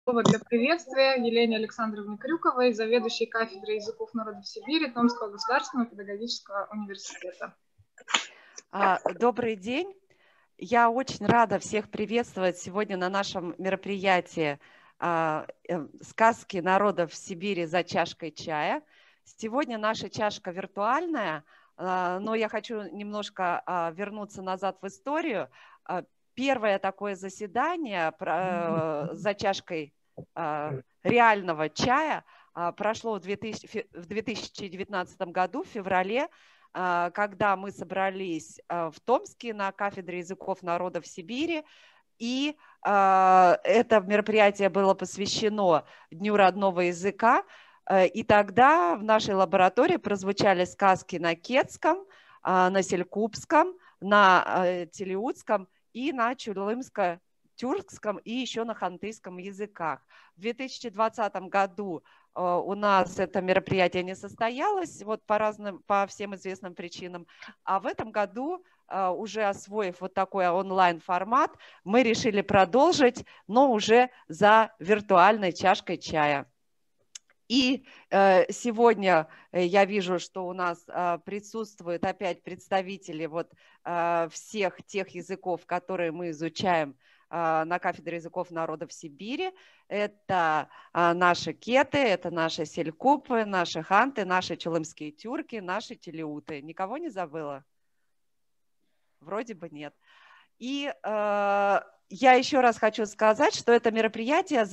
Слово для приветствия Елене Александровне Крюковой, заведующей кафедрой языков народов Сибири Томского государственного педагогического университета. Добрый день. Я очень рада всех приветствовать сегодня на нашем мероприятии «Сказки народов Сибири за чашкой чая». Сегодня наша чашка виртуальная, но я хочу немножко вернуться назад в историю. Первое такое заседание за чашкой реального чая прошло в 2019 году, в феврале, когда мы собрались в Томске на кафедре языков народов Сибири. И это мероприятие было посвящено Дню родного языка. И тогда в нашей лаборатории прозвучали сказки на кетском, на селькупском, на телеутском и на чулымско-тюркском и еще на хантыйском языках. В 2020 году у нас это мероприятие не состоялось вот по всем известным причинам. А в этом году, уже освоив вот такой онлайн-формат, мы решили продолжить, но уже за виртуальной чашкой чая. И сегодня я вижу, что у нас присутствуют опять представители вот всех тех языков, которые мы изучаем на кафедре языков народов Сибири. Это наши кеты, это наши селькупы, наши ханты, наши чулымские тюрки, наши телеуты. Никого не забыла? Вроде бы нет. И я еще раз хочу сказать, что это мероприятие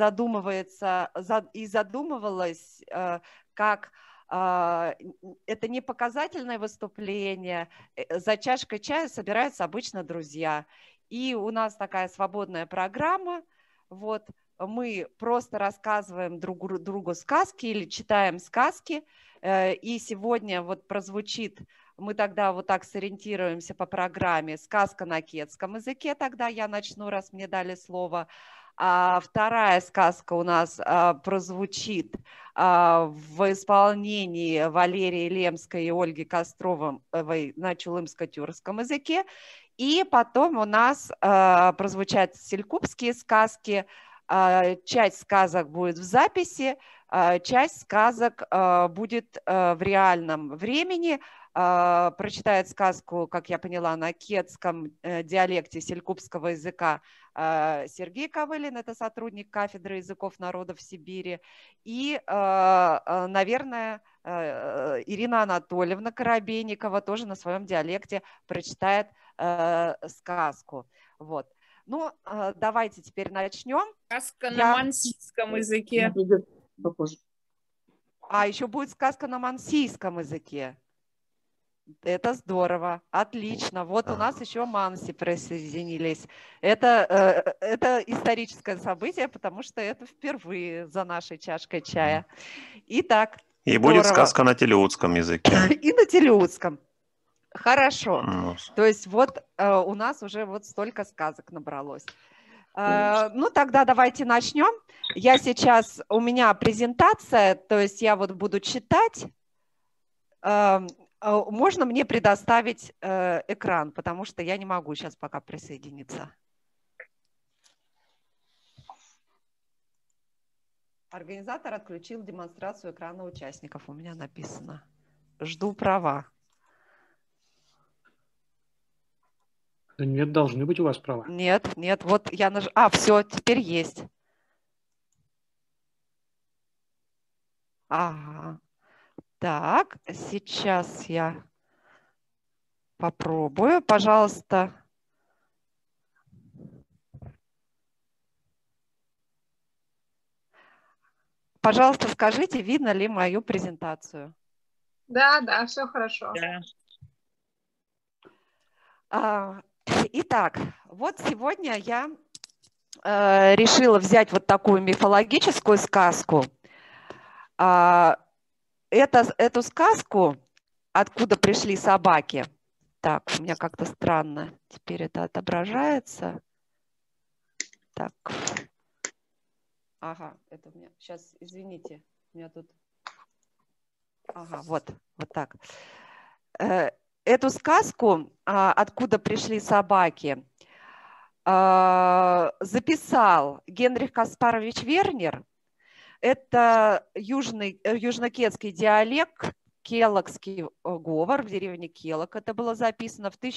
задумывалось как это не показательное выступление. За чашкой чая собираются обычно друзья. И у нас такая свободная программа. Вот, мы просто рассказываем друг другу сказки или читаем сказки. И сегодня вот прозвучит, мы тогда вот так сориентируемся по программе, сказка на кетском языке. Тогда я начну, раз мне дали слово. А вторая сказка у нас прозвучит в исполнении Валерии Лемской и Ольги Костровой на чулымско-тюркском языке. И потом у нас прозвучат селькупские сказки. Часть сказок будет в записи, часть сказок будет в реальном времени. Прочитает сказку, как я поняла, на кетском диалекте селькупского языка Сергей Ковылин, это сотрудник кафедры языков народов Сибири. И, наверное, Ирина Анатольевна Коробейникова тоже на своем диалекте прочитает сказку. Вот. Ну, давайте теперь начнем. Сказка на мансийском языке. А еще будет сказка на мансийском языке. Это здорово, отлично. Вот у нас еще манси присоединились. Это историческое событие, потому что это впервые за нашей чашкой чая. Итак, и здорово. Будет сказка на телеутском языке. И на телеутском. Хорошо. То есть вот у нас уже вот столько сказок набралось. Ну, тогда давайте начнем. У меня презентация, то есть я вот буду читать. Можно мне предоставить экран, потому что я не могу сейчас пока присоединиться. Организатор отключил демонстрацию экрана участников. У меня написано. Жду права. Да нет, должны быть у вас права. Нет, вот я все, теперь есть. Ага. Так, сейчас я попробую, пожалуйста. Пожалуйста, скажите, видно ли мою презентацию? Да, все хорошо. Да. Итак, вот сегодня я решила взять вот такую мифологическую сказку. Эту сказку «Откуда пришли собаки». Так, у меня как-то странно теперь это отображается. Так. Ага, это у меня... Сейчас, извините, у меня тут... Ага, вот так. Эту сказку «Откуда пришли собаки» записал Генрих Каспарович Вернер. Это южнокетский диалект, келокский говор в деревне Келок. Это было записано в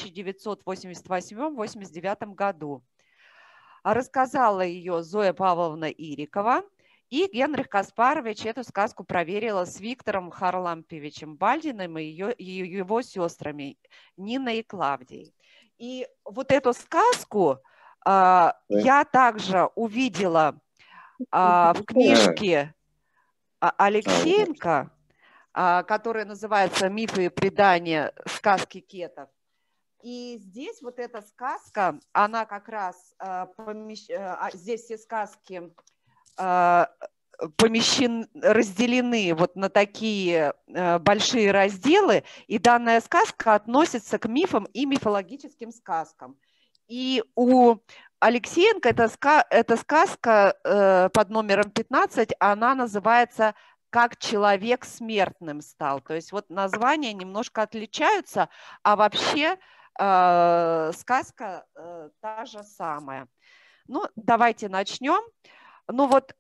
1988-89 году. Рассказала ее Зоя Павловна Ирикова. И Генрих Каспарович эту сказку проверила с Виктором Харлампьевичем Бальдиным и его сестрами Ниной и Клавдией. И вот эту сказку я также увидела в книжке Алексеенко, которая называется «Мифы и предания. Сказки кетов». И здесь вот эта сказка, она как раз здесь все сказки разделены вот на такие большие разделы, и данная сказка относится к мифам и мифологическим сказкам. И у Алексеенко эта сказка под номером 15, она называется «Как человек смертным стал». То есть вот названия немножко отличаются, а вообще сказка та же самая. Ну, давайте начнем. Ну вот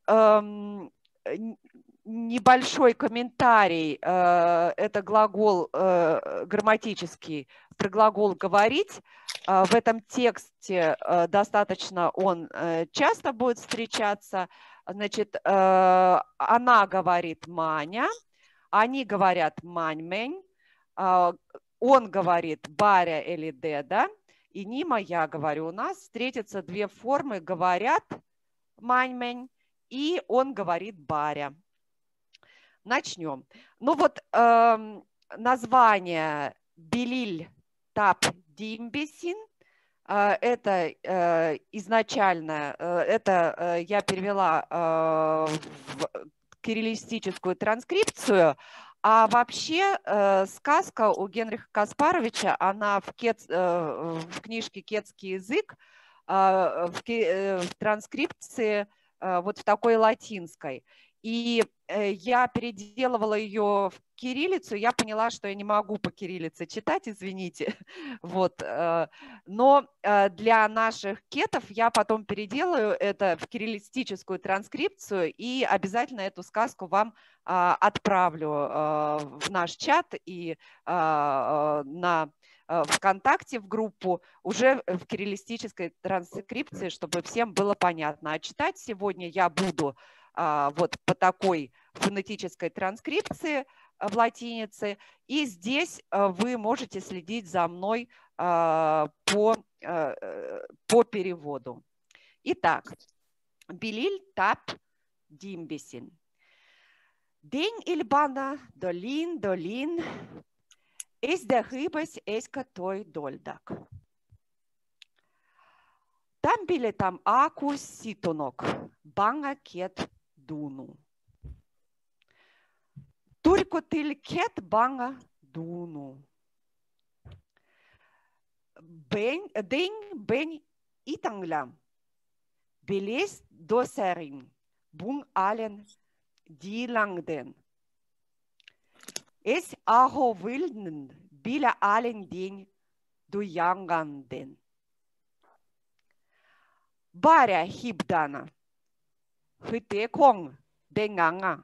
небольшой комментарий, это глагол грамматический, про глагол «говорить». В этом тексте достаточно он часто будет встречаться. Значит, она говорит «Маня», они говорят «Маньмень», он говорит «Баря» или «Деда», и Нима, я говорю. У нас встретятся две формы «говорят», «Маньмень», и он говорит «Баря». Начнем. Ну вот название «Белиль тап димбесин», это изначально, это я перевела в кириллистическую транскрипцию, а вообще сказка у Генриха Каспаровича, она в книжке «Кетский язык», в транскрипции вот в такой латинской. И я переделывала ее в кириллицу, я поняла, что я не могу по кириллице читать, извините. Вот. Но для наших кетов я потом переделаю это в кириллистическую транскрипцию и обязательно эту сказку вам отправлю в наш чат и на ВКонтакте в группу уже в кириллистической транскрипции, чтобы всем было понятно. А читать сегодня я буду вот по такой фонетической транскрипции в латинице. И здесь вы можете следить за мной по переводу. Итак, Белиль тап димбесин. День Ильбана долин, эс дехибас эска той дольдак. Там биле там акус ситонок, банга кет дуну. Только тиль кет банга дуну. День бен итанглям. Белес досерин, бун ален дилангден. Es aho wilden, bila allen ding du yanganden. Баря хибдана, хите кong денганга.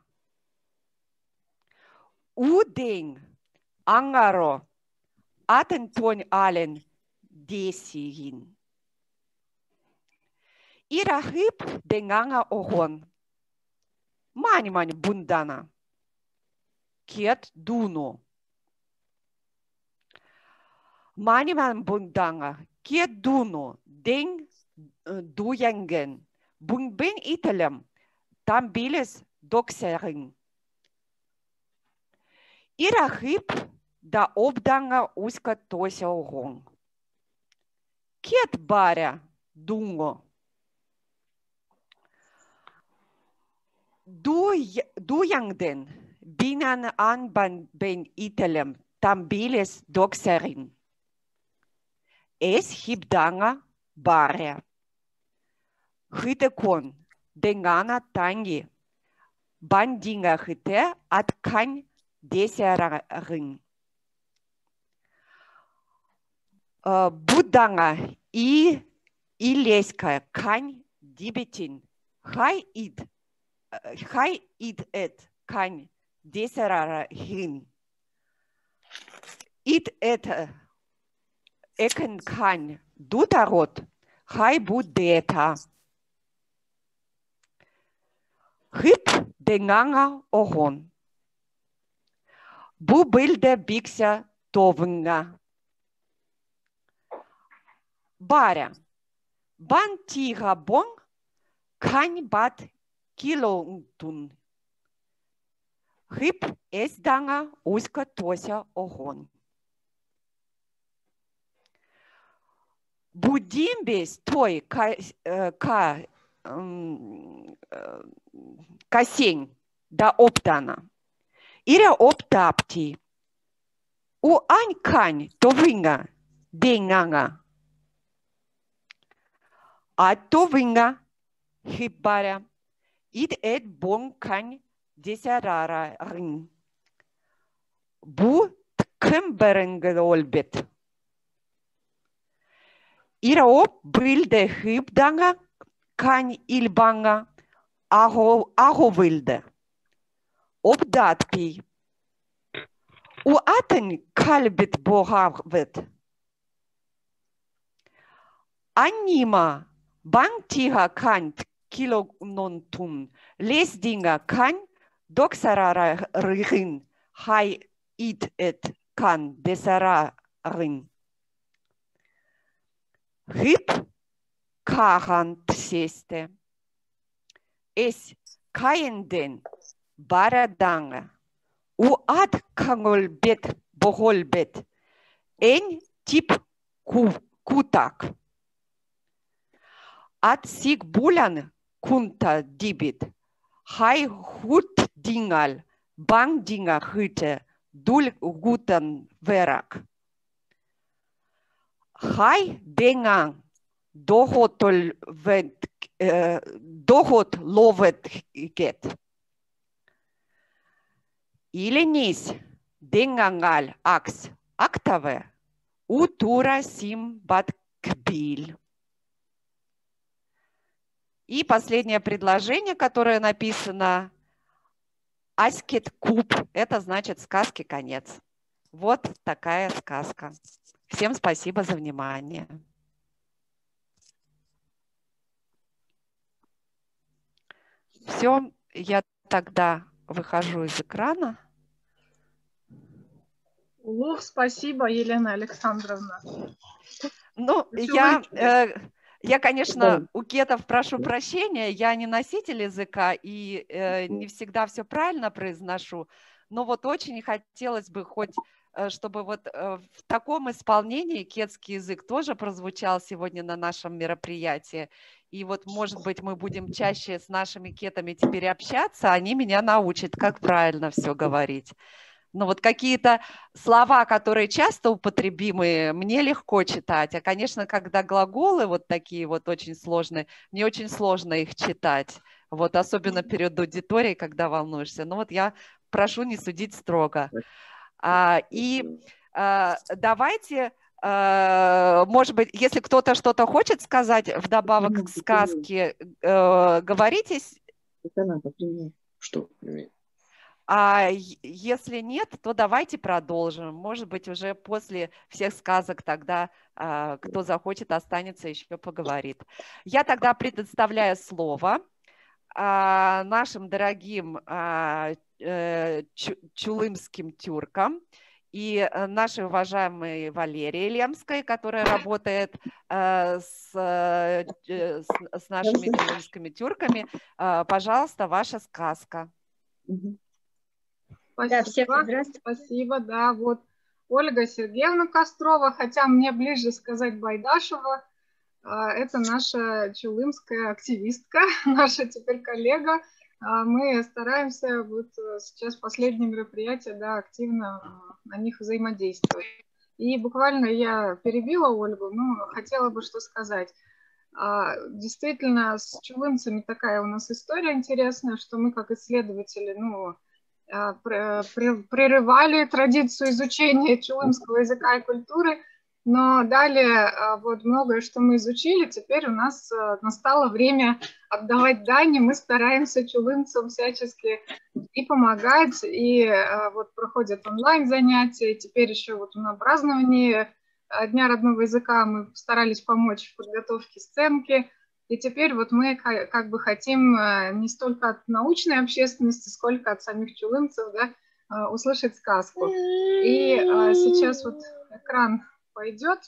Удень ангаро, атентон ален десигин. Ирахиб денганга огон. Мань бундана. Кет дуно. Мань бундана. Кет дуно. День дуянген. Бунбен ителем. Там билес доксерин. Ирахиб да обданга уска тося огон. Кет баря дунго. Дуянгден. Binan anban ben itelem, tam biles doxerin. Es hibdanga barya. Hite kon, dengana tangi. Bandinga hite at kan deserin. Budanga и Илеська кань дибетин. Хай ид эт кань десерара хин. Ид это экен кань дутарот. Хай будета. Хип денганга огон. Бу билде бикся товнга. Баря. Бан тига бон кань бат килоунтун. Хип эсданга уська тося огон. Будимбес той касень да оптана. Ире оптапти. У ань кань товинга денганга. А товинга хипбаря. Ид эт бон кань десерара рин. Бу ткемберенгелольбет. Ира оп билде хипданга кань ильбанга аго вилде. Обдатпи. У атен кальбит богавет. Анима бантига кань килононтун. Лесдинга кань доксарара рин. Хай ид эт кан десара рин. Хип кагант сесте. Эс каенден бараданга. У ад кангольбет богольбет. Эн тип кутак. Ад сиг булян кунта дибит. Хай хут дингаль. Бан динга хыте. Дуль гутан верак. Хай денган. Дохот ловет гет. Или нис денгангаль акс актаве утура сим баткбиль. И последнее предложение, которое написано аскет куб. Это значит сказки конец. Вот такая сказка. Всем спасибо за внимание. Все, я тогда выхожу из экрана. Спасибо, Елена Александровна. Ну, я, конечно, у кетов прошу прощения, я не носитель языка и не всегда все правильно произношу, но вот очень хотелось бы хоть, чтобы вот в таком исполнении кетский язык тоже прозвучал сегодня на нашем мероприятии. И вот, может быть, мы будем чаще с нашими кетами теперь общаться, они меня научат, как правильно все говорить. Но вот какие-то слова, которые часто употребимые, мне легко читать. А, конечно, когда глаголы вот такие вот очень сложные, мне очень сложно их читать. Вот особенно перед аудиторией, когда волнуешься. Но вот я прошу не судить строго. Давайте, может быть, если кто-то что-то хочет сказать вдобавок к сказке, говорите. Что? А если нет, то давайте продолжим. Может быть, уже после всех сказок тогда, кто захочет, останется еще поговорит. Я тогда предоставляю слово нашим дорогим чулымским тюркам и нашей уважаемой Валерии Лемской, которая работает с нашими чулымскими тюрками. Пожалуйста, ваша сказка. Спасибо, да, спасибо, да, вот Ольга Сергеевна Кострова, хотя мне ближе сказать Байдашева, это наша чулымская активистка, наша теперь коллега. Мы стараемся вот сейчас последние мероприятия, да, активно на них взаимодействовать. И буквально я перебила Ольгу, но хотела бы что сказать. Действительно, с чулымцами такая у нас история интересная, что мы как исследователи, прерывали традицию изучения чулымского языка и культуры, Но далее вот многое, что мы изучили, теперь у нас настало время отдавать дань, и мы стараемся чулымцам всячески и помогать, и вот проходят онлайн-занятия, и теперь еще вот на праздновании Дня родного языка мы старались помочь в подготовке сценки, и теперь вот мы как бы хотим не столько от научной общественности, сколько от самих чулымцев, да, услышать сказку. И сейчас вот экран пойдет.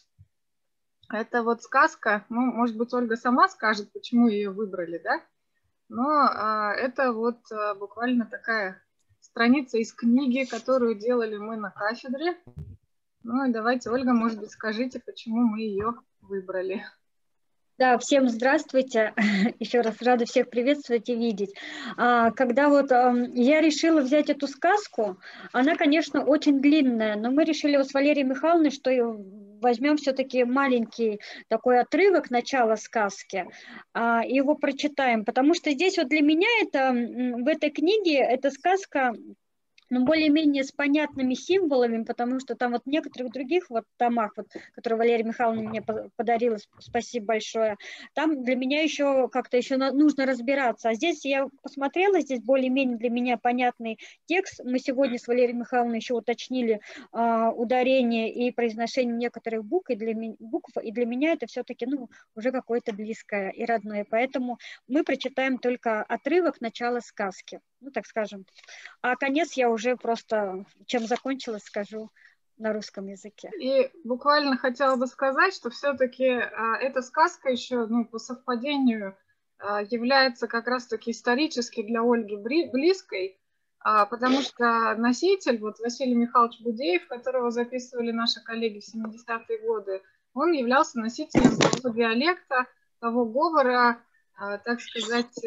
Это вот сказка, ну, может быть, Ольга сама скажет, почему ее выбрали, да? Но это вот буквально такая страница из книги, которую делали мы на кафедре. Ну и давайте, Ольга, может быть, скажите, почему мы ее выбрали. Да, всем здравствуйте. Еще раз рада всех приветствовать и видеть. Когда вот я решила взять эту сказку, она, конечно, очень длинная, но мы решили вот с Валерией Михайловной, что возьмем все-таки маленький такой отрывок начала сказки и его прочитаем, потому что здесь вот для меня это, в этой книге эта сказка, ну, более-менее с понятными символами, потому что там вот в некоторых других вот томах, вот, которые Валерия Михайловна мне подарила, спасибо большое, там для меня еще как-то еще нужно разбираться. А здесь я посмотрела, здесь более-менее для меня понятный текст. Мы сегодня с Валерией Михайловной еще уточнили ударение и произношение некоторых букв, и для меня это все-таки, ну, уже какое-то близкое и родное. Поэтому мы прочитаем только отрывок начала сказки, ну, так скажем. А конец я уже просто, чем закончилась, скажу на русском языке. И буквально хотела бы сказать, что все-таки эта сказка еще, ну, по совпадению является как раз-таки исторически для Ольги близкой, потому что носитель, вот Василий Михайлович Будеев, которого записывали наши коллеги в 70-е годы, он являлся носителем того диалекта, того говора, так сказать,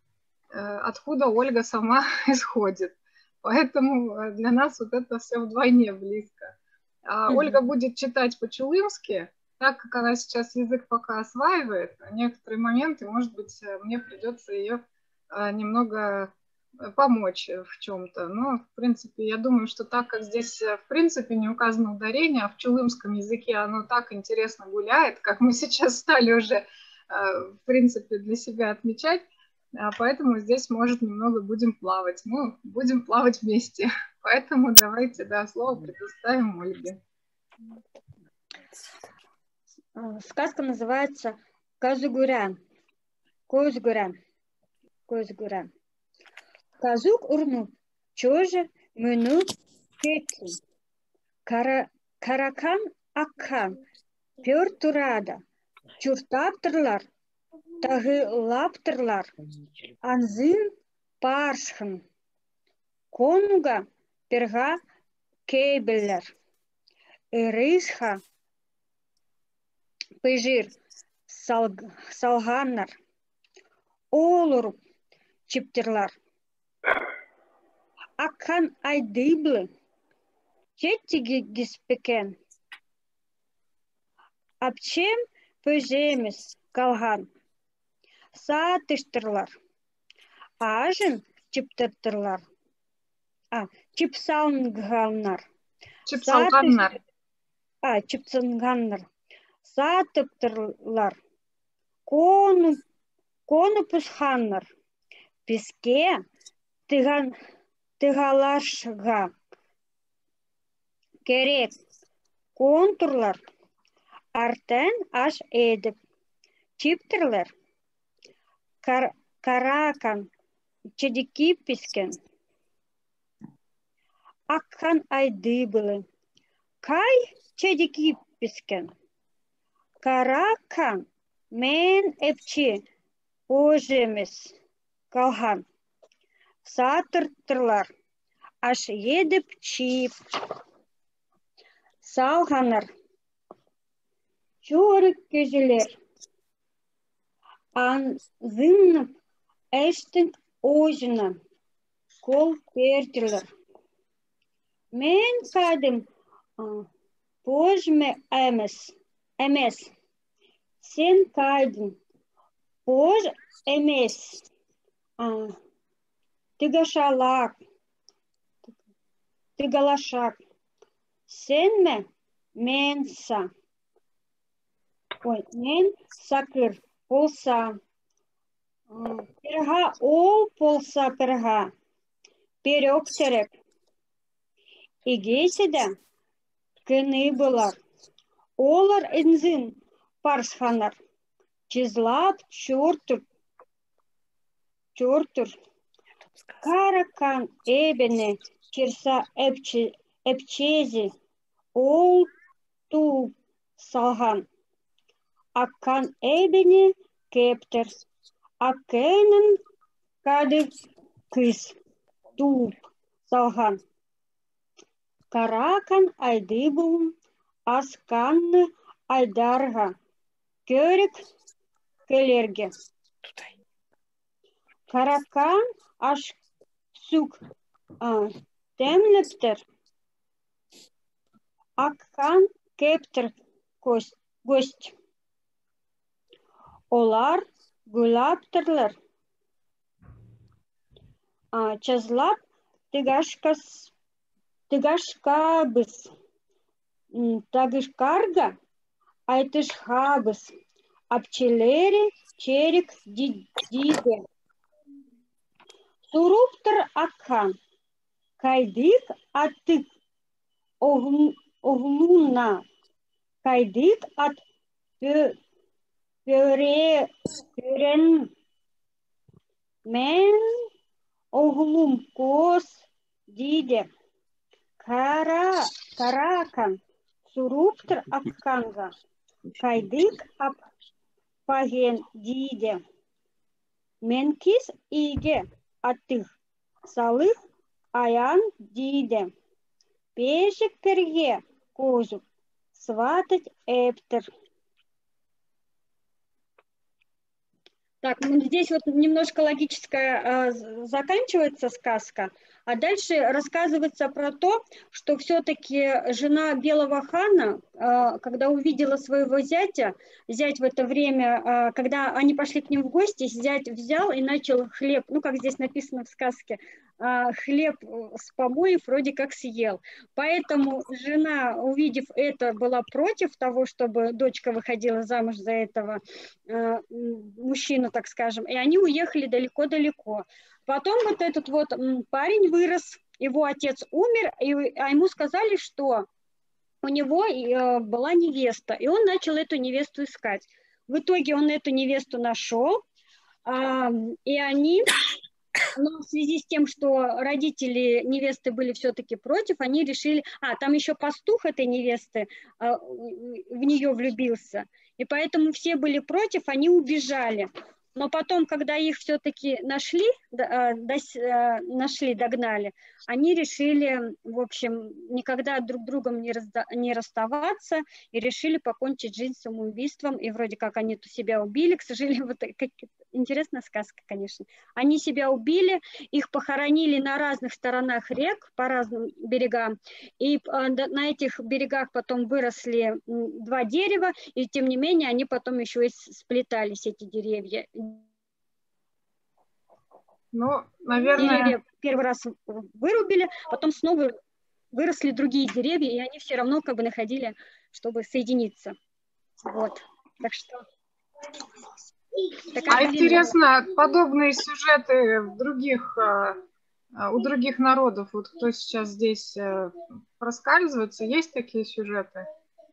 откуда Ольга сама исходит. Поэтому для нас вот это все вдвойне близко. Ольга будет читать по-чулымски, так как она сейчас язык пока осваивает, некоторые моменты, может быть, мне придется ее немного помочь в чем-то. Но, в принципе, я думаю, что так как здесь, в принципе, не указано ударение, а в чулымском языке оно так интересно гуляет, как мы сейчас стали уже, в принципе, для себя отмечать, поэтому здесь, может, немного будем плавать. Ну, будем плавать вместе. Поэтому давайте, да, слово предоставим Ольге. Сказка называется «Казугурян». Козгурян. Козгурян. Казук урну. Чоже мыну кети. Каракан аккан. Пёр турада. Чуртаптырлар. Тагылаптырлар. Анзын паршхын. Конуга перга кейбеллер. Рысха пыжир салганнар. Олур чиптерлар. Аккан айдыблы. Четтиги гиспекен. Апчем пыжемес калган. Саатыштырлар. Ажын чиптертырлар. Чипсалганнар. Чипсалганнар. Чипсалганнар. Сатыптырлар. Конупусханнар. Песке тыгалашга. Керек контурлар. Артен аш эдіп. Чиптырлар. Каракан чедики пескен. Акхан айдыбылы. Кай чедики пескен. Каракан мен эпчи ожемес калхан. Сатыртырлар. Аш едіп чип. Салганар. Чорык кежелер. Анзынып эштін ожына. Кол пертерлер. Мен кадым пожме эмес. Сен кадым пож эмес. Тыгашалак. Тыгалашак. Сенме менса. ой, мен сакыр полса, перга ол полса перга, перектерек. Игейсе де кыны булар. Олар энзин парсханар. Чизлап чуртур. Каракан эбене кирса эпчези ол ту салган. Аккан эбене кептер. Аккенен кады кыс туп салган. Каракан айдыбул асканны айдарга. Көрік келерге. Каракан аш сук темлептер. Аккан кептер гость. Олар гулаптерлер. Чазлап тыгашкабыз. Тагышкарга айтышхабыз. Апчелери черик диде. Суруптер акхан. Кайдык атык оглуна. Кайдык от пörен. Мен оглум кос диде. Каракан. Суруптер акханга. Кайдык ап паген диде. Менкис иге атых салых аян диде. Пешек перге козу сватать эптер. Так, здесь вот немножко логическая заканчивается сказка, а дальше рассказывается про то, что все-таки жена белого хана, когда увидела своего зятя, зять в это время, когда они пошли к ним в гости, зять взял и начал хлеб, ну, как здесь написано в сказке, хлеб с помоев вроде как съел. Поэтому жена, увидев это, была против того, чтобы дочка выходила замуж за этого мужчину, так скажем, и они уехали далеко-далеко. Потом вот этот вот парень вырос, его отец умер, а ему сказали, что у него была невеста, и он начал эту невесту искать. В итоге он эту невесту нашел, и они... Но в связи с тем, что родители невесты были все-таки против, они решили... там еще пастух этой невесты в нее влюбился. И поэтому все были против, они убежали. Но потом, когда их все-таки нашли, догнали, они решили, в общем, никогда друг с другом не расставаться и решили покончить жизнь самоубийством. И вроде как они себя убили, к сожалению, вот интересная сказка, конечно. Они себя убили, их похоронили на разных сторонах рек, по разным берегам. И на этих берегах потом выросли 2 дерева, и тем не менее они потом еще и сплетались, эти деревья. Ну, наверное... Деревья первый раз вырубили, потом снова выросли другие деревья, и они все равно как бы находили, чтобы соединиться. Вот. Так что... интересно, подобные сюжеты у других народов, вот кто сейчас здесь проскальзывается, есть такие сюжеты?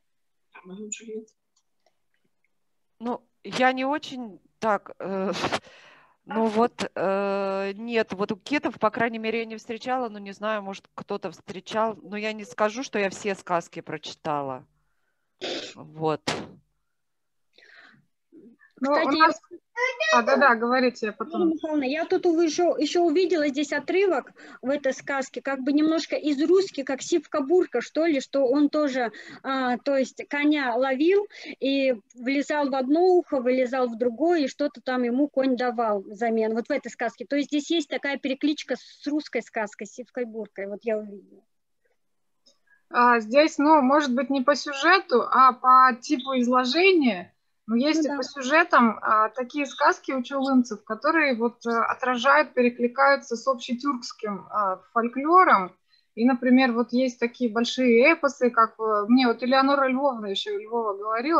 Ну, я не очень так... Ну вот, нет, вот у кетов, по крайней мере, я не встречала, но не знаю, может, кто-то встречал, но я не скажу, что я все сказки прочитала. Вот. Ну, кстати, у нас... да, говорите потом. Михайловна, я тут еще увидела здесь отрывок в этой сказке, как бы немножко из русских, как Сивка-Бурка, что ли, что он тоже, то есть коня ловил и влезал в одно ухо, вылезал в другое, и что-то там ему конь давал взамен, вот в этой сказке. То есть здесь есть такая перекличка с русской сказкой, с Сивкой-Буркой, вот я увидела. Здесь, ну, может быть, не по сюжету, а по типу изложения. Но есть и по сюжетам такие сказки у чулымцев, которые вот отражают, перекликаются с общетюркским фольклором. И, например, вот есть такие большие эпосы, как мне вот Элеонора Львовна еще Львова говорила,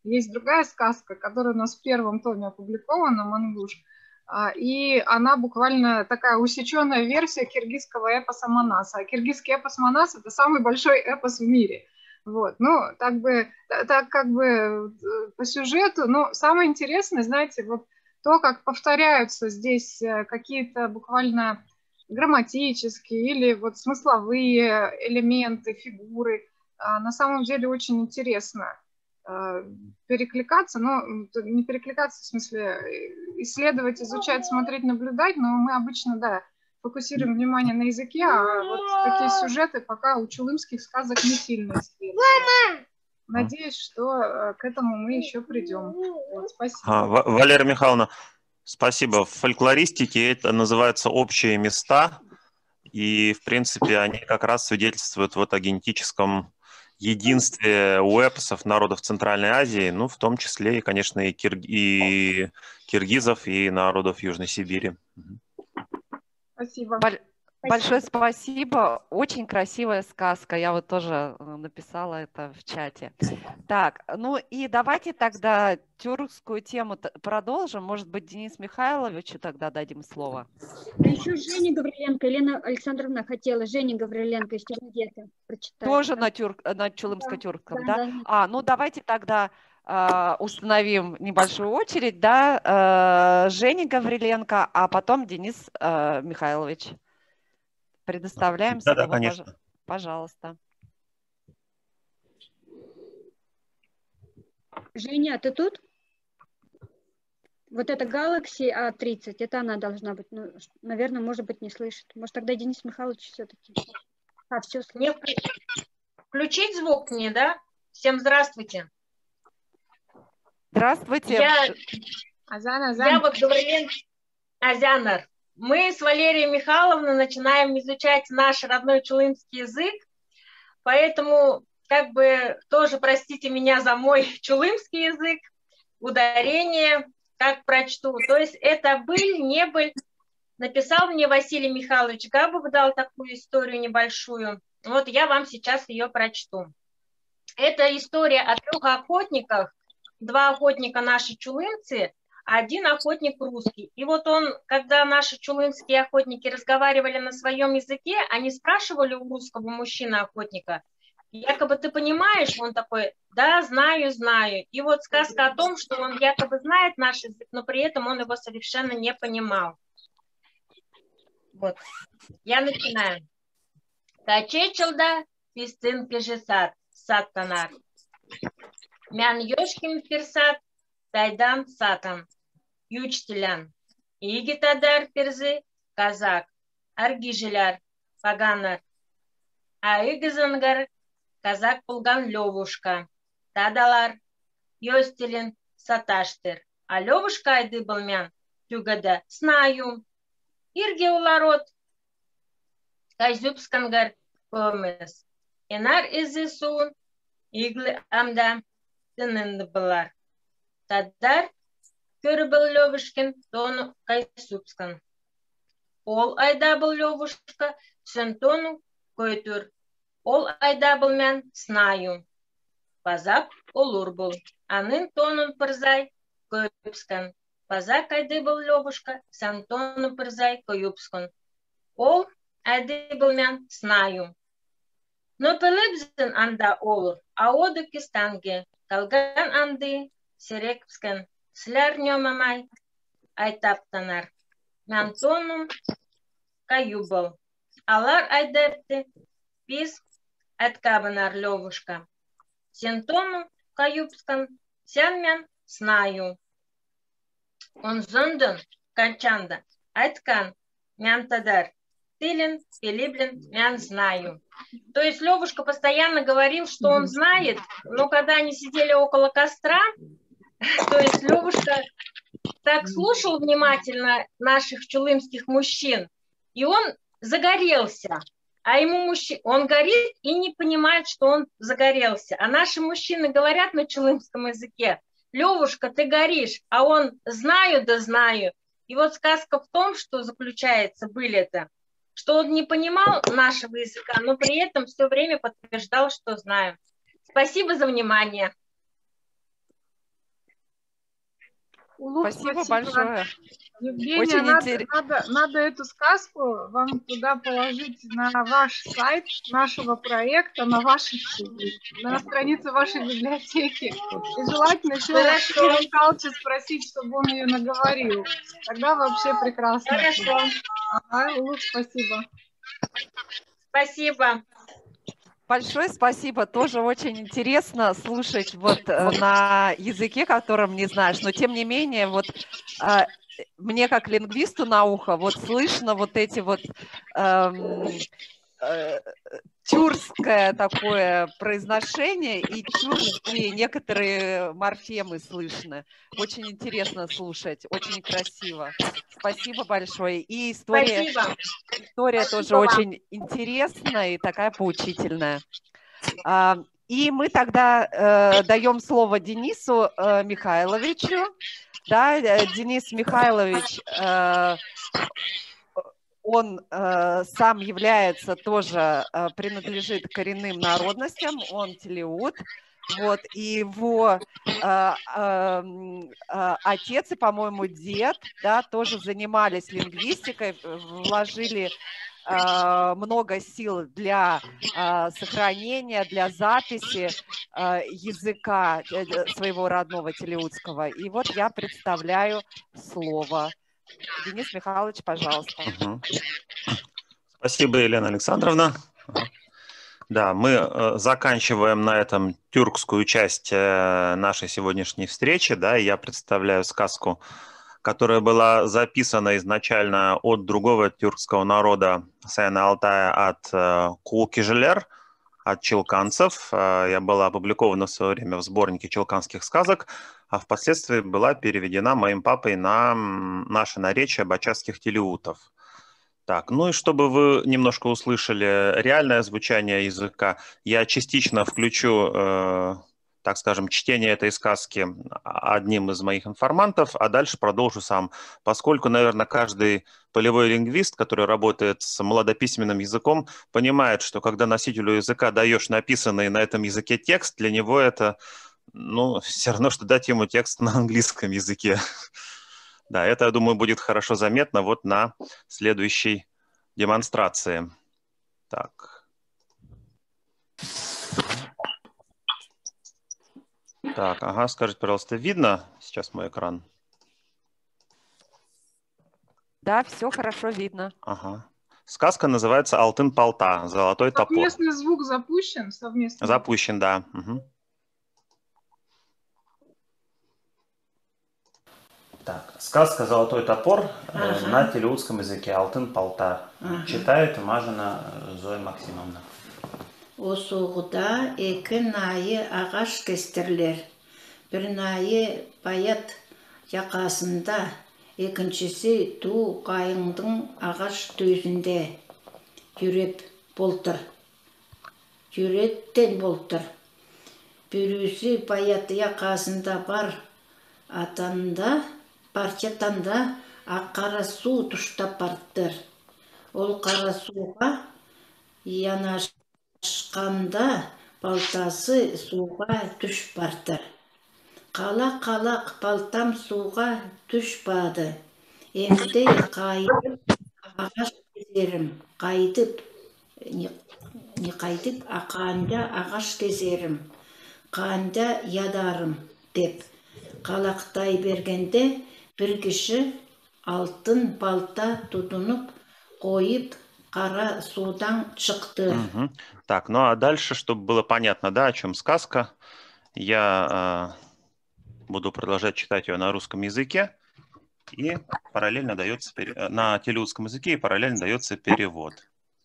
есть другая сказка, которая у нас в первом томе опубликована, «Мангуш», и она буквально такая усеченная версия киргизского эпоса «Манас». А киргизский эпос «Манас» – это самый большой эпос в мире. Вот, ну, так как бы по сюжету, но самое интересное, знаете, вот то, как повторяются здесь какие-то буквально грамматические или вот смысловые элементы, фигуры, на самом деле очень интересно перекликаться, но не перекликаться в смысле исследовать, изучать, смотреть, наблюдать, но мы обычно, да, фокусируем внимание на языке, а вот такие сюжеты пока у чулымских сказок не сильно исследуются. Надеюсь, что к этому мы еще придем. Вот, спасибо. Валерия Михайловна, спасибо. В фольклористике это называется общие места, и, в принципе, они как раз свидетельствуют вот о генетическом единстве у эпосов народов Центральной Азии, ну, в том числе, и, конечно, и киргизов, и народов Южной Сибири. Спасибо. Большое спасибо. Очень красивая сказка. Я вот тоже написала это в чате. Так, ну и давайте тогда тюркскую тему продолжим. Может быть, Денису Михайловичу тогда дадим слово. А еще Женя Гавриленко, Елена Александровна хотела, Женя Гавриленко из Черногета прочитать. Тоже на чулымско-тюркском, да? Да? Ну давайте тогда установим небольшую очередь, да, Женя Гавриленко, а потом Денис Михайлович. Предоставляем слово, Да, конечно. Пожалуйста. Женя, ты тут? Вот это Galaxy A30, это она должна быть. Ну, наверное, может быть, не слышит. Может, тогда Денис Михайлович все-таки. Все слышит. Включить звук мне, да? Всем здравствуйте. Здравствуйте. Я вот Гавриленко Азянар. Мы с Валерией Михайловной начинаем изучать наш родной чулымский язык, поэтому как бы тоже простите меня за мой чулымский язык, ударение, как прочту. То есть это быль, не быль. Написал мне Василий Михайлович Габов, дал такую историю небольшую. Вот я вам сейчас ее прочту. Это история о 3 охотниках. 2 охотника наши чулымцы, 1 охотник русский. И вот он, когда наши чулымские охотники разговаривали на своем языке, они спрашивали у русского мужчины-охотника, якобы ты понимаешь? Он такой, да, знаю, знаю. И вот сказка о том, что он якобы знает наш язык, но при этом он его совершенно не понимал. Вот, я начинаю. Качечелда пистынки же саттанар. Мян ёшким фирсат, тайдан сатан. Ючтилян. Игитадар перзы, казак. Аргижиляр, паганар. А игызангар, казак пулган левушка. Тадалар, ёстилин, саташтыр. А левушка айды был мян, тюгада, знаю. Ирге уларот, казюбскангар, помес. Инар изы сун, иглы амда, тынынды былар. Тадар, көрі был левушкин, тону кайсюбскан. Ол айда был левушка, сын тону көйтүр. Ол айда был мян, знаю. Пазак олур был. Анын тонун пырзай, көпскан. Пазак айды был левушка, сан тону пырзай, көюпскан. Ол айды был мян, знаю. Но пылыбзын анда олур, а оду кистанге. Калган анды, серекпскан. Сляр нёмамай, айтаптанар. Мян тонум каюбал. Алар айдепты, пис откабанар левушка. Сентону каюбскан, сян мян знаю. Он зондон канчанда, айткан, мян тадар. Тылин, пилиблин, мян знаю. То есть Левушка постоянно говорил, что он знает, но когда они сидели около костра, то есть Левушка так слушал внимательно наших чулымских мужчин, и он загорелся. А ему он горит и не понимает, что он загорелся. А наши мужчины говорят на чулымском языке: Левушка, ты горишь, а он знаю да знаю. И вот сказка в том, что заключается, были это, что он не понимал нашего языка, но при этом все время подтверждал, что знаю. Спасибо за внимание. Улух, Спасибо большое. Евгения, Очень надо эту сказку вам туда положить на ваш сайт нашего проекта, на странице вашей библиотеки. И желательно еще Кирилла Михайловича спросить, чтобы он ее наговорил. Тогда вообще прекрасно. Хорошо. Ага, Улух, спасибо. Спасибо. Большое спасибо. Тоже очень интересно слушать вот на языке, которым не знаешь, но тем не менее вот мне как лингвисту на ухо вот слышно вот эти вот тюркское такое произношение и тюркские некоторые морфемы слышны. Очень интересно слушать, очень красиво. Спасибо большое. И история тоже очень интересная и такая поучительная. И мы тогда даем слово Денису Михайловичу. Да, Денис Михайлович, он сам является тоже, принадлежит коренным народностям, он телеут. Вот, и его отец и, по-моему, дед, да, тоже занимались лингвистикой, вложили много сил для сохранения, для записи языка своего родного телеутского. И вот я представляю слово. Денис Михайлович, пожалуйста. Спасибо, Елена Александровна. Да, мы заканчиваем на этом тюркскую часть нашей сегодняшней встречи. Да, и я представляю сказку, которая была записана изначально от другого тюркского народа Саяна Алтая, от Кулкижелер, от чилканцев. Я была опубликована в свое время в сборнике чилканских сказок, а впоследствии была переведена моим папой на наше наречие бачатских телеутов. Так, ну и чтобы вы немножко услышали реальное звучание языка, я частично включу, так скажем, чтение этой сказки одним из моих информантов, а дальше продолжу сам, поскольку, наверное, каждый полевой лингвист, который работает с младописьменным языком, понимает, что когда носителю языка даешь написанный на этом языке текст, для него это, ну, все равно, что дать ему текст на английском языке. Да, это, я думаю, будет хорошо заметно вот на следующей демонстрации. Так. Так, ага, скажите, пожалуйста, видно сейчас мой экран? Да, все хорошо видно. Ага. Сказка называется «Алтын-Палта», «Золотой топор». Совместный звук запущен? Совместный. Запущен, да. Угу. Так, сказка «Золотой топор» на телеутском языке «Алтын-Палта». Читает Мажина Зоя Максимовна. Осуғыда екі найы ағаш кестірлер. Бір найы баят яқасында, екіншісі ту қайыңдың ағаш төсінде. Жүреттен болтыр. Бүрісі баят яқасында бар парчатанда аққара су тұштап бартыр. Ол қара суға янашқанда балтасы суға түш бартыр. Қала-қалақ балтам суға түш бады. Енді қайдып ағаш кезерім. Қайдып ақанда ағаш кезерім. Қанда ядарым деп. Қалақтай бергенде бір кіші алтын балта тұтынып қойып қара судан шықты. Так, ну а дальше, чтобы было понятно, да, о чем сказка, я буду продолжать читать ее на русском языке, и параллельно дается на телеутском языке, и параллельно дается перевод.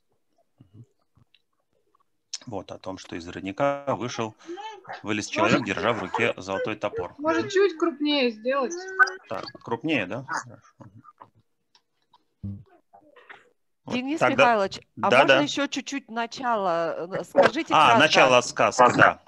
Вот о том, что из родника вылез человек, держа в руке золотой топор. Может, чуть крупнее сделать? Так, крупнее, да? Денис вот, Михайлович, да, можно еще чуть-чуть начало? Скажите кратко. Начало сказки, да.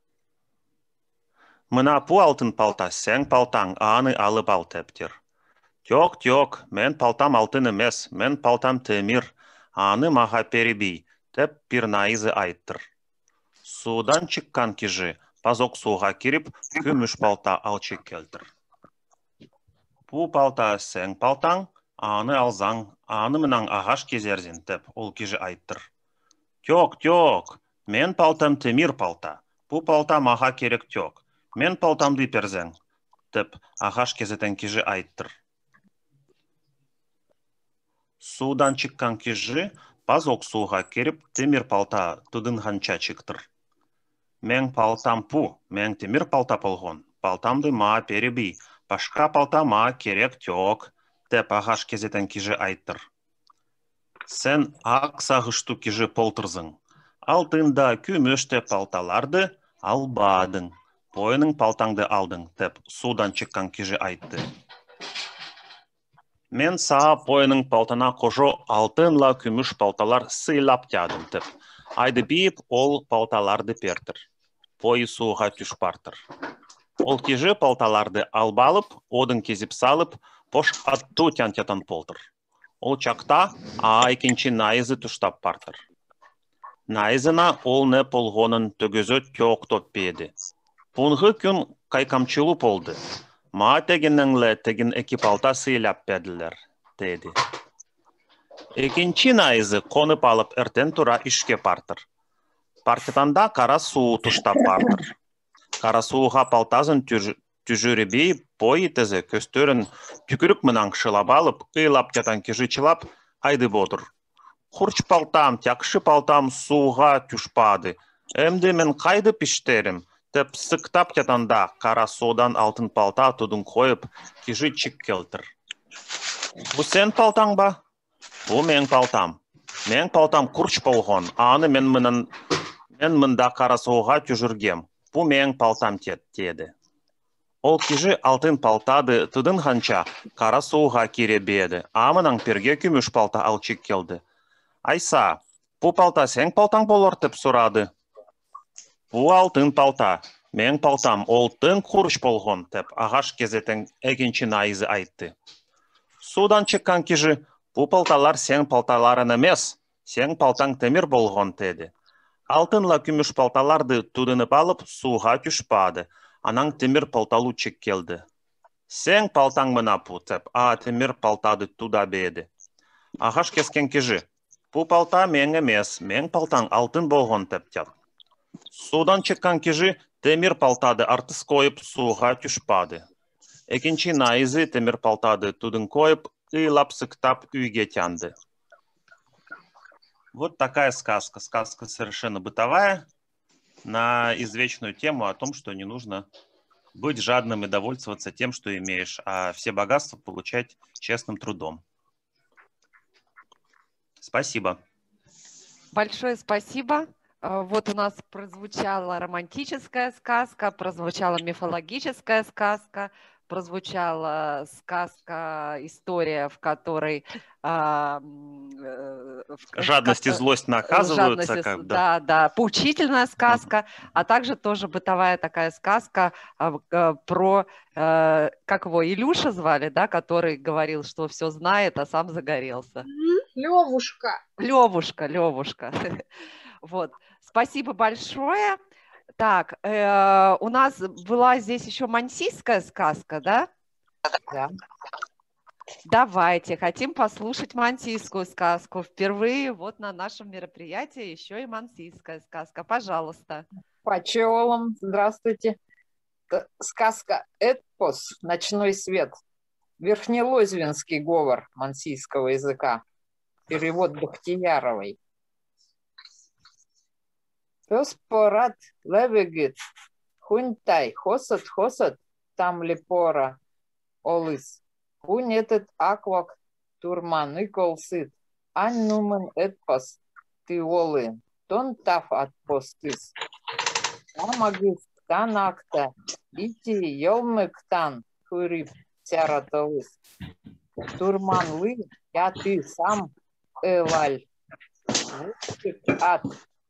Мына пу алтын палта, сәң палтаң, аны алып ал тәптер. Тёк, мен палтам алтын эмес, мен палтам темир, аны маға перебей, деп Пирнаизы айттыр. Судан чыккан кижи, пазок суға кирип, күмүш палта алчык келтір. Бу палта сен палтаң, аны алзаң, аны менен ағаш кезерзин, деп ол кижи айттыр. Тёк, мен палтам темир палта, бу палта маға керек тёк, мен палтамды перзең, деп ағаш кезетен кижи айттыр. Судан чыккан кижи, пазок суға кирип, темир палта тудынғанча чыктыр. Мен палтам пу, мен темир палта полгон, палтамды ма перебей, башка палта ма керек тёк, деп ағаш кезетен кижи айттыр. Сен ак сагышту кижи полтырзың, алтында күмүштө палталарды албадың, бойының палтаңды алдың, деп судан чыккан кижи айтты. Мен саа бойының палтана кожо алтынла күмүш палталар сыйлап тядым, деп айды бийип ол палталарды пертір. Пойы суға түш партыр. Ол кижи палталарды албалып, одын кезип салып, пош атту тянтятан полтыр. Ол чакта айкинчи найызы туштап партыр. Найызына ол не полгонын төгөзө тёктоп беді. Пунғы күн кайкамчылу полды. Ма тегенненле теген эки палта сыйлап беділер, деді. Экинчи найызы конып алып эртен тура ишке партыр. Партитанда кара суу туштап партыр. Кара сууга палтазын түжүребей, пойы тезе көстөрін түкірік менен шылап алып, ыйлап жатан кижи чылап, айды бодыр. Хурч палтам, тякшы палтам сууга түшпады. Эмди мен кайды пиштерим, деп сыктап жатанда кара суудан алтын палта тудун коюп, кижи чик келтір. Бу сен палтаң ба? Бу мен палтам. Мен палтам курч болгон, аны мен мында кара сууга түжүргем. Бу мен палтам деді. Ол кижи алтын палтады тудынғанча кара сууга кире беді. Амынан перге күмүш палта алчык келді. Айса, бу палта сен палтаң болор, деп сурады. Бу алтын палта, мен палтам олтын курч болгон, деп ағаш кезетен экинчи найызы айтты. Судан чыккан кижи, бу палталар сен палталарын эмес, сен палтаң темир болгон, деді. Алтынла күмүш палталарды тудынып алып, сууга түшпады. Анан темир палталу чек келді. Сен палтаң мына пу, деп, темир палтады туда беді. Ағаш кескен кижи, бу палта мен эмес, мен палтаң алтын болгон, деп тяд. Судан чыккан кижи, темир палтады артыс коюп, сууга түшпады. Экинчи найызы темир палтады тудын коюп, ыйлап сыктап үйге тянды. Вот такая сказка. Сказка совершенно бытовая, на извечную тему о том, что не нужно быть жадным и довольствоваться тем, что имеешь, а все богатства получать честным трудом. Спасибо. Большое спасибо. Вот у нас прозвучала романтическая сказка, прозвучала мифологическая сказка, прозвучала сказка, история, в которой жадность и злость наказываются. Да, поучительная сказка, а также тоже бытовая такая сказка про, как его, Илюша звали, да, который говорил, что все знает, а сам загорелся. Левушка. Вот, спасибо большое. Так, у нас была здесь еще мансийская сказка, да? Да. Давайте, хотим послушать мансийскую сказку. Впервые вот на нашем мероприятии еще и мансийская сказка. Пожалуйста. По пчелам, здравствуйте. Сказка «Эпос. Ночной свет». Верхнелозвенский говор мансийского языка. Перевод Бахтияровой. Пес порад левегит, хунтай, хосот, там лепора, олыс. Хунь этот аквак, турман и колсыт, ань нумен этпас, ты олы, тон таф от постыс. Амагыс, тан акта, ити елмыктан, хурип, тяратолыс. Турман лы, я ты сам элаль, ад.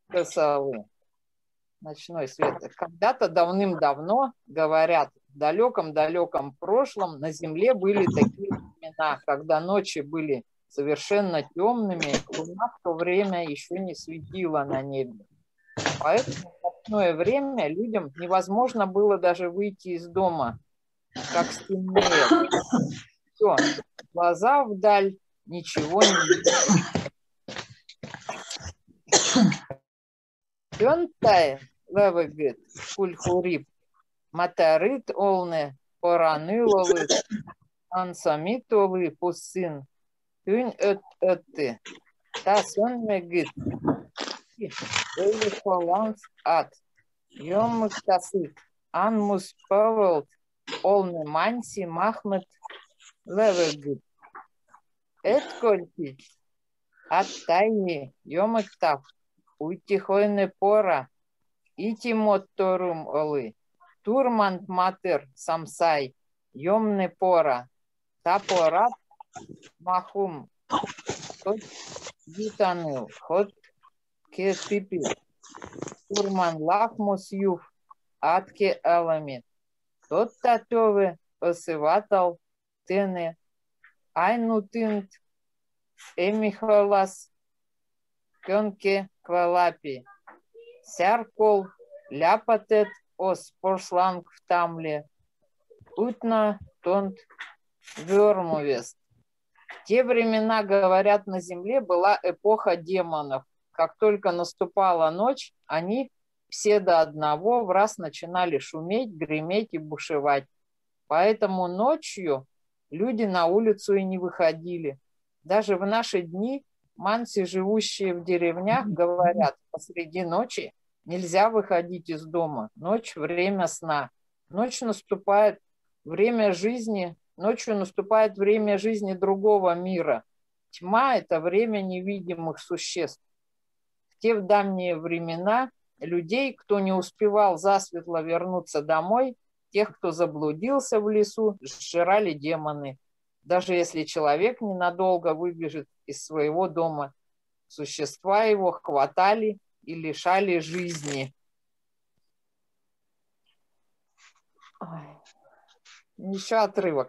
Ночной свет. Когда-то давным-давно, говорят, в далеком-далеком прошлом на земле были такие племена. времена, когда ночи были совершенно темными, луна в то время еще не светила на небе. Поэтому в ночное время людям невозможно было даже выйти из дома, как стемнеет. Все, глаза вдаль, ничего не видно. Тönтай левегет кульхурип, матарит олне поранылолы, ансамитолы пусын, тюнь ötti, та сönмегит, öyle холанс ат, йомыктасыт, анмус павелт, олне манси махмет левегет. Эткольтит, аттайни, йомыктав, уйтихойне пора, итимотторум олы, турмант матер самсай, йомне пора, тапорат махум, хот гитаныл, хот кетипи, турман лахмус юв, атке аламит, тот татове осыватал тене, айнутинт эмихолас кёнке квалапи, сяркол ляпатет ос порсланг в тамле, утна тонт вёрмувест. В те времена, говорят, на земле была эпоха демонов. Как только наступала ночь, они все до одного в раз начинали шуметь, греметь и бушевать. Поэтому ночью люди на улицу и не выходили. Даже в наши дни манси, живущие в деревнях, говорят, посреди ночи нельзя выходить из дома. Ночь – время сна. Ночью наступает время жизни другого мира. Тьма – это время невидимых существ. В те давние времена людей, кто не успевал засветло вернуться домой, тех, кто заблудился в лесу, сжирали демоны. Даже если человек ненадолго выбежит из своего дома, существа его хватали и лишали жизни. Еще отрывок.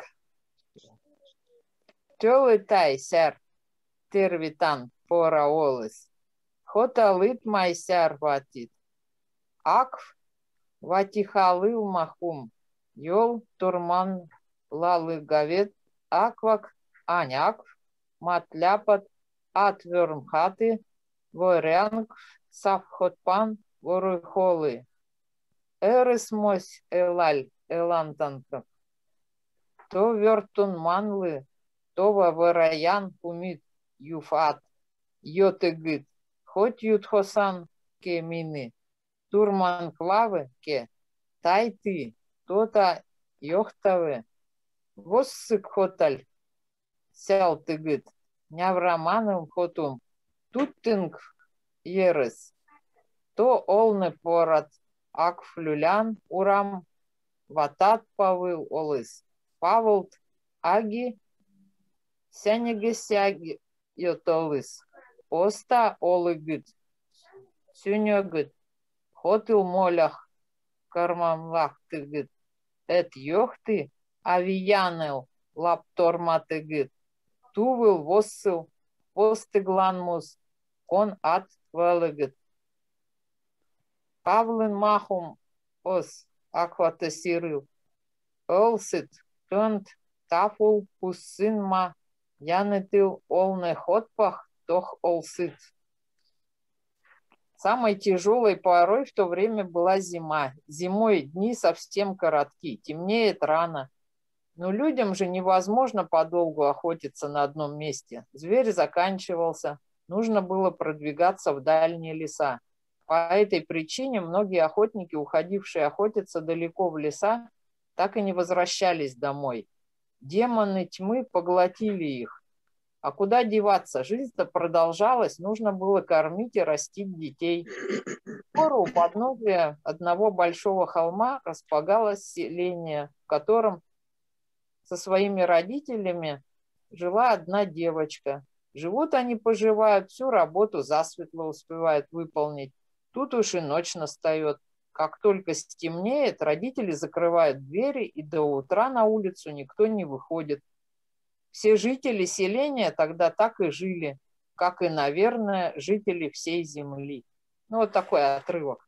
Тёлытай сяр тервитан пораолыс. Хоталыт май сяр ватит. Акв ватихалыл махум. Йол турман лалы гавет. Аквак аняк матляпат атвермхаты ворянг савхотпан воруйхолы. Эресмось элаль элантанка. То вертун манлы, то вараян кумит юфат, йотегит, хоть ютхосан ке мины, турман клавы ке, тай ты, то-то йохтавы, воссык хоталь, сял тыгит, нявраманым хотум, туттинг ерес, то олны порат, акфлюлян урам, ватат павыл олыс. Павлт аги сянегесяги йотолыс. Оста олыгыт. Сюнёгыт. Хотыл молях кармамлах тыгыт. Эт йохты авиянел лапторматыгыт. Тувыл воссыл постыгланмус кон ат валыгыт. Павлын махум ос акватасирыл. Олсыт тонт тафул пуссынма янытыл олны хотпах тох олсыт. Самой тяжелой порой в то время была зима. Зимой дни совсем коротки, темнеет рано. Но людям же невозможно подолгу охотиться на одном месте. Зверь заканчивался, нужно было продвигаться в дальние леса. По этой причине многие охотники, уходившие охотиться далеко в леса, так и не возвращались домой. Демоны тьмы поглотили их. А куда деваться? Жизнь-то продолжалась, нужно было кормить и растить детей. Скоро у подножия одного большого холма располагалось селение, в котором со своими родителями жила одна девочка. Живут они, поживают, всю работу засветло успевают выполнить. Тут уж и ночь настает. Как только стемнеет, родители закрывают двери, и до утра на улицу никто не выходит. все жители селения тогда так и жили, как и, наверное, жители всей земли. Ну, вот такой отрывок.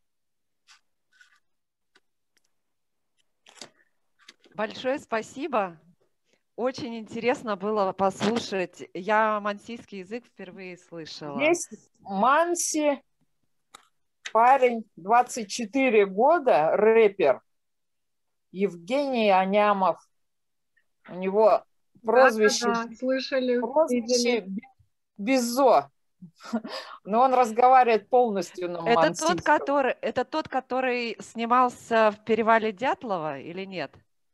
Большое спасибо. Очень интересно было послушать. Я мансийский язык впервые слышала. Здесь Манси, парень, 24 года, рэпер, Евгений Анямов. У него прозвище, Да, слышали, прозвище Бизо. Но он разговаривает полностью на мансийском. Это тот, который снимался в «Перевале Дятлова» или нет?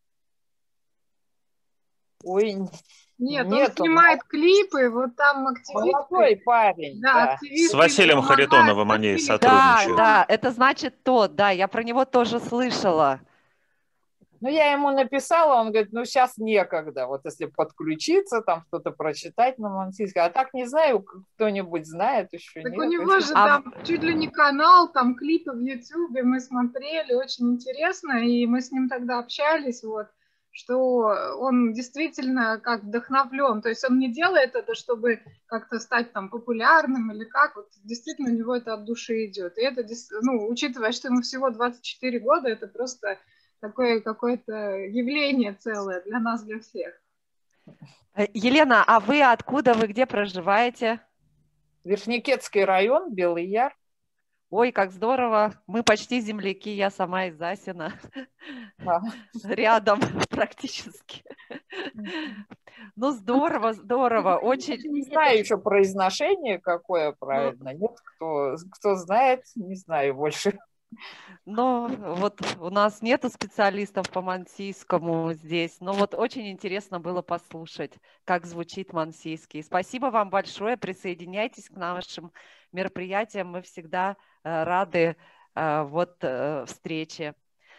Ой, нет, он снимает клипы, вот там активисты. Молодой парень, да. С Василием Харитоновым они сотрудничают. Да, это значит тот, да, я про него тоже слышала. Ну, я ему написала, он говорит, ну, сейчас некогда, вот если подключиться, там что-то прочитать на мансийском. А так не знаю, кто-нибудь знает еще. Так нет? у него же там чуть ли не канал, там клипы в Ютубе мы смотрели, очень интересно, и мы с ним тогда общались, вот, что он действительно как вдохновлен, то есть он не делает это, чтобы как-то стать там популярным или как, вот действительно у него это от души идет. И это, ну, учитывая, что ему всего 24 года, это просто такое какое-то явление целое для нас, для всех. Елена, а вы откуда, вы где проживаете? Верхнекетский район, Белый Яр. Ой, как здорово. Мы почти земляки, я сама из Асина. Рядом практически. Ну, здорово, здорово. Очень... Не знаю еще произношение какое правильно. Нет, кто знает, не знаю больше. Но вот у нас нету специалистов по мансийскому здесь, но вот очень интересно было послушать, как звучит мансийский. Спасибо вам большое, присоединяйтесь к нашим мероприятиям, мы всегда рады встрече.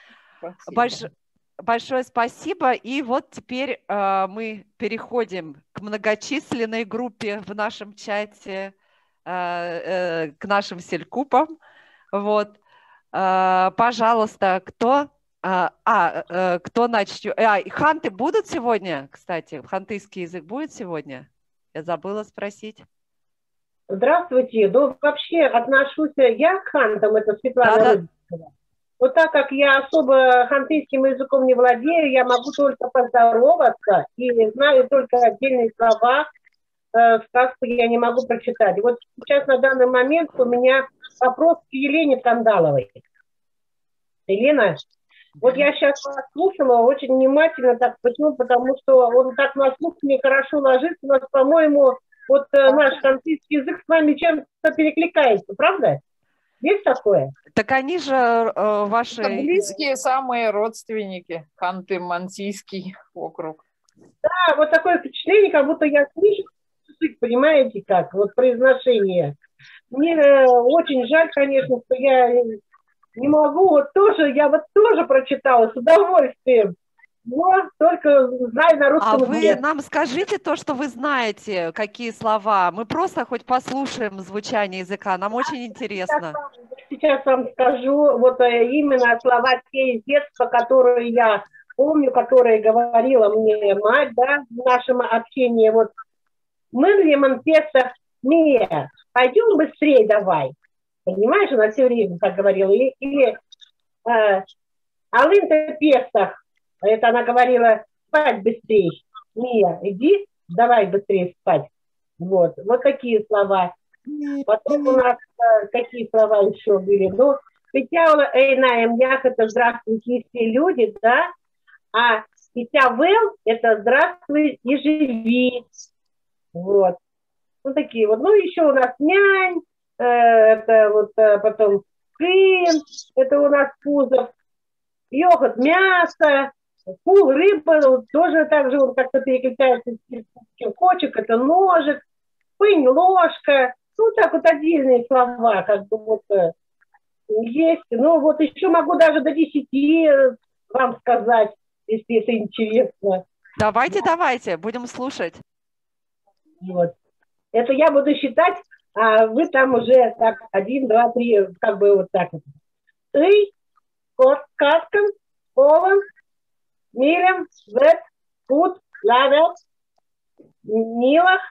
Большое спасибо, и вот теперь мы переходим к многочисленной группе в нашем чате, к нашим селькупам, вот. Пожалуйста, кто начнет? Ханты будут сегодня, кстати? Хантыйский язык будет сегодня? Я забыла спросить. Здравствуйте. Ну, вообще отношусь я к хантам, это Светлана Рыбинская. Но так как я особо хантыйским языком не владею, я могу только поздороваться и знаю только отдельные слова, сказку я не могу прочитать. Вот сейчас на данный момент у меня вопрос к Елене Кандаловой. Елена, вот я сейчас вас слушала очень внимательно, так почему? Потому что он так на слух мне хорошо ложится, у нас, по-моему, вот наш хантыйский язык с вами чем-то перекликается, правда? Есть такое? Так они же ваши... Это близкие самые родственники, Ханты-Мансийский округ. Да, вот такое впечатление, как будто я слышу язык, понимаете как, вот произношение. Мне очень жаль, конечно, что я не могу, вот тоже, я вот тоже прочитала с удовольствием, но только знаю на русском языке. А вы нам скажите то, что вы знаете, какие слова. Мы просто хоть послушаем звучание языка, нам очень интересно. Сейчас вам скажу вот именно слова те из детства, которые я помню, которые говорила мне мать, да, в нашем общении. Вот мы Лемон Песах Мия, пойдем быстрее давай. Понимаешь, она все время так говорила. Или Алын-то Песах, это она говорила, спать быстрее. Мия, иди, давай быстрее спать. Вот такие слова. Потом у нас какие слова еще были? Ну, Петяула Эйнаем Ях, это здравствуйте все люди, да? А Петявел, это здравствуй и живи. Вот. Ну, такие вот. Ну, еще у нас нянь, это вот потом кын, это у нас кузов, йогурт, мясо, кул, рыба, вот, тоже так же он как-то переключается, кочек, это ножик, пынь, ложка, ну, так вот отдельные слова, как бы вот есть. Ну, вот еще могу даже до 10 вам сказать, если это интересно. Давайте, будем слушать. Вот. Это я буду считать, а вы там уже так 1, 2, 3, как бы вот так вот. Ый, кот, каткан, полон, милем, вет, пут, лавел, Нилах,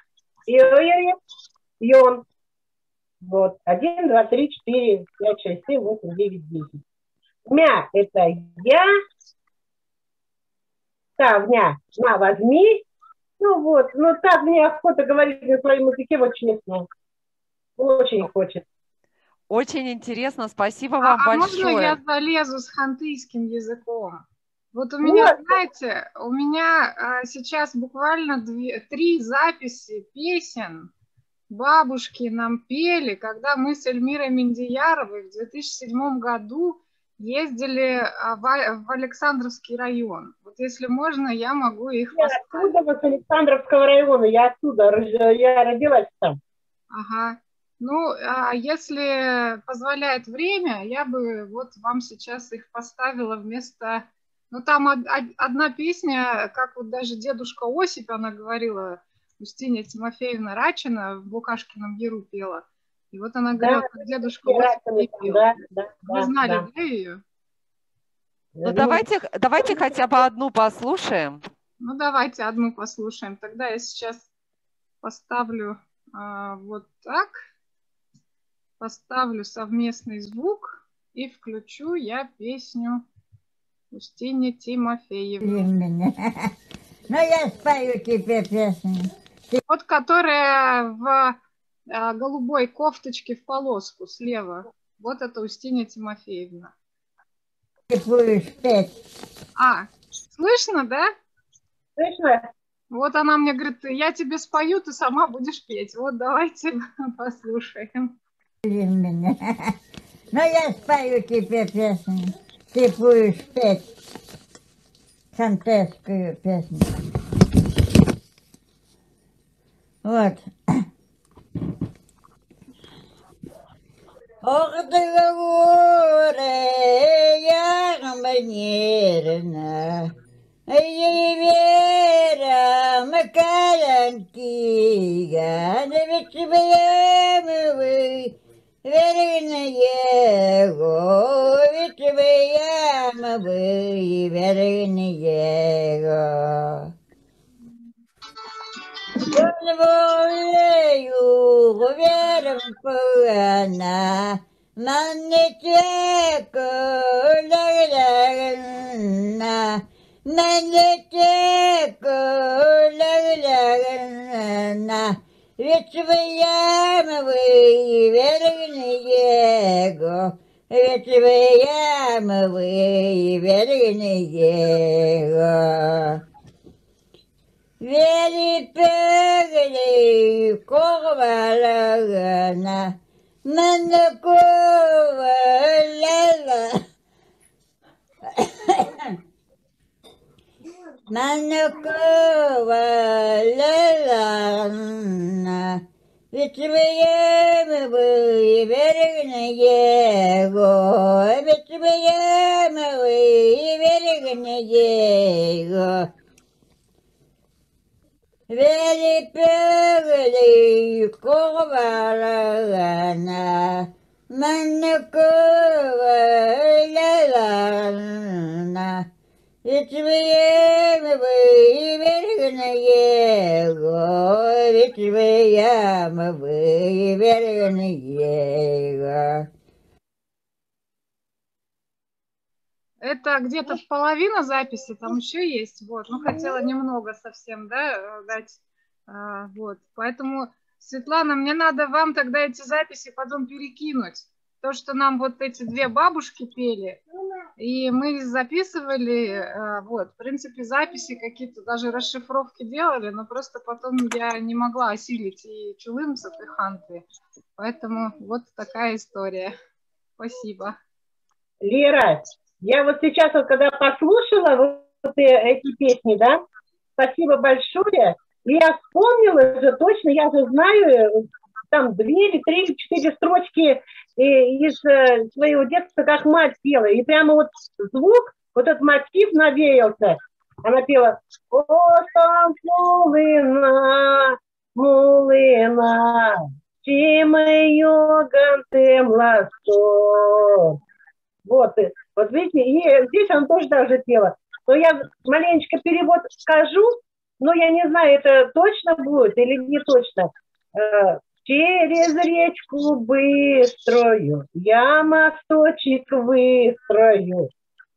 Йон. Вот. 1, 2, 3, 4, 5, 6, 7, 8, 9, 10. Мя – это я. Тавня, на, возьми. Ну вот, ну так мне охота говорить на своем языке, вот честно. Очень хочет. Очень интересно, спасибо вам можно большое. я залезу с хантыйским языком? Вот у меня, знаете, у меня сейчас буквально 3 записи песен бабушки нам пели, когда мы с Эльмирой Мендияровой в 2007 году ездили в Александровский район. Вот если можно, я могу их поставить. Я оттуда, с Александровского района, я оттуда, я родилась там. Ага. Ну, а если позволяет время, я бы вот вам сейчас их поставила вместо... Ну, там одна песня, как вот даже дедушка Осип, она говорила, Устинья Тимофеевна Рачина в Букашкином Яру пела. И вот она говорила, как дедушка Осип пел. Вы знали, да, ее? Ну, давайте хотя бы одну послушаем. Ну, давайте одну послушаем. Тогда я сейчас поставлю вот так. Поставлю совместный звук и включу я песню Устиньи Тимофеевны. Ну, я спою теперь песню. Вот которая в голубой кофточке в полоску слева. Вот это Устинья Тимофеевна. Ты будешь петь. Слышно, да? Слышно. Вот она мне говорит, я тебе спою, ты сама будешь петь. Вот давайте послушаем. Меня. Ну, я спою теперь песню. Ты будешь петь хантесскую песню. Вот. Ох, ты горе, я манерна, Вера, Макаянки, Ганевич, Бьямовый, Верный его, ведь Бьямовый, верный его. Волею, вером пуана, маннетеку, лаглагана, маннетеку, лаглагана, ведь Бьямовый, верный его, ведь Бьямовый, верный его. Вели пегли ковалагана, манакова лала, манакова лала, ведь Бьямовый, верный его, ведь Бьямовый, верный его. Вели пегли ковалагана, манакова лалана, ведь Бьямовый, верный его, ведь Бьямовый, верный его. Это где-то половина записи, там еще есть, вот, ну, хотела немного совсем, да, дать, вот, поэтому, Светлана, мне надо вам тогда эти записи потом перекинуть, то, что нам вот эти 2 бабушки пели, и мы записывали, вот, в принципе, записи какие-то, даже расшифровки делали, но просто потом я не могла осилить и чулымцев, и ханты, поэтому вот такая история, спасибо. Лера, я вот сейчас, вот, когда послушала вот эти песни, да, спасибо большое. И я вспомнила же точно, я же знаю, там 2 или 3 или 4 строчки из своего детства, как мать пела. И прямо вот звук, вот этот мотив навеялся. Она пела «О, там мулына, мулына, чим ее гантем ласто». Вот видите, и здесь она тоже даже пела. Но я маленечко перевод скажу. Ну, я не знаю, это точно будет или не точно. Через речку быструю я мосточек выстрою.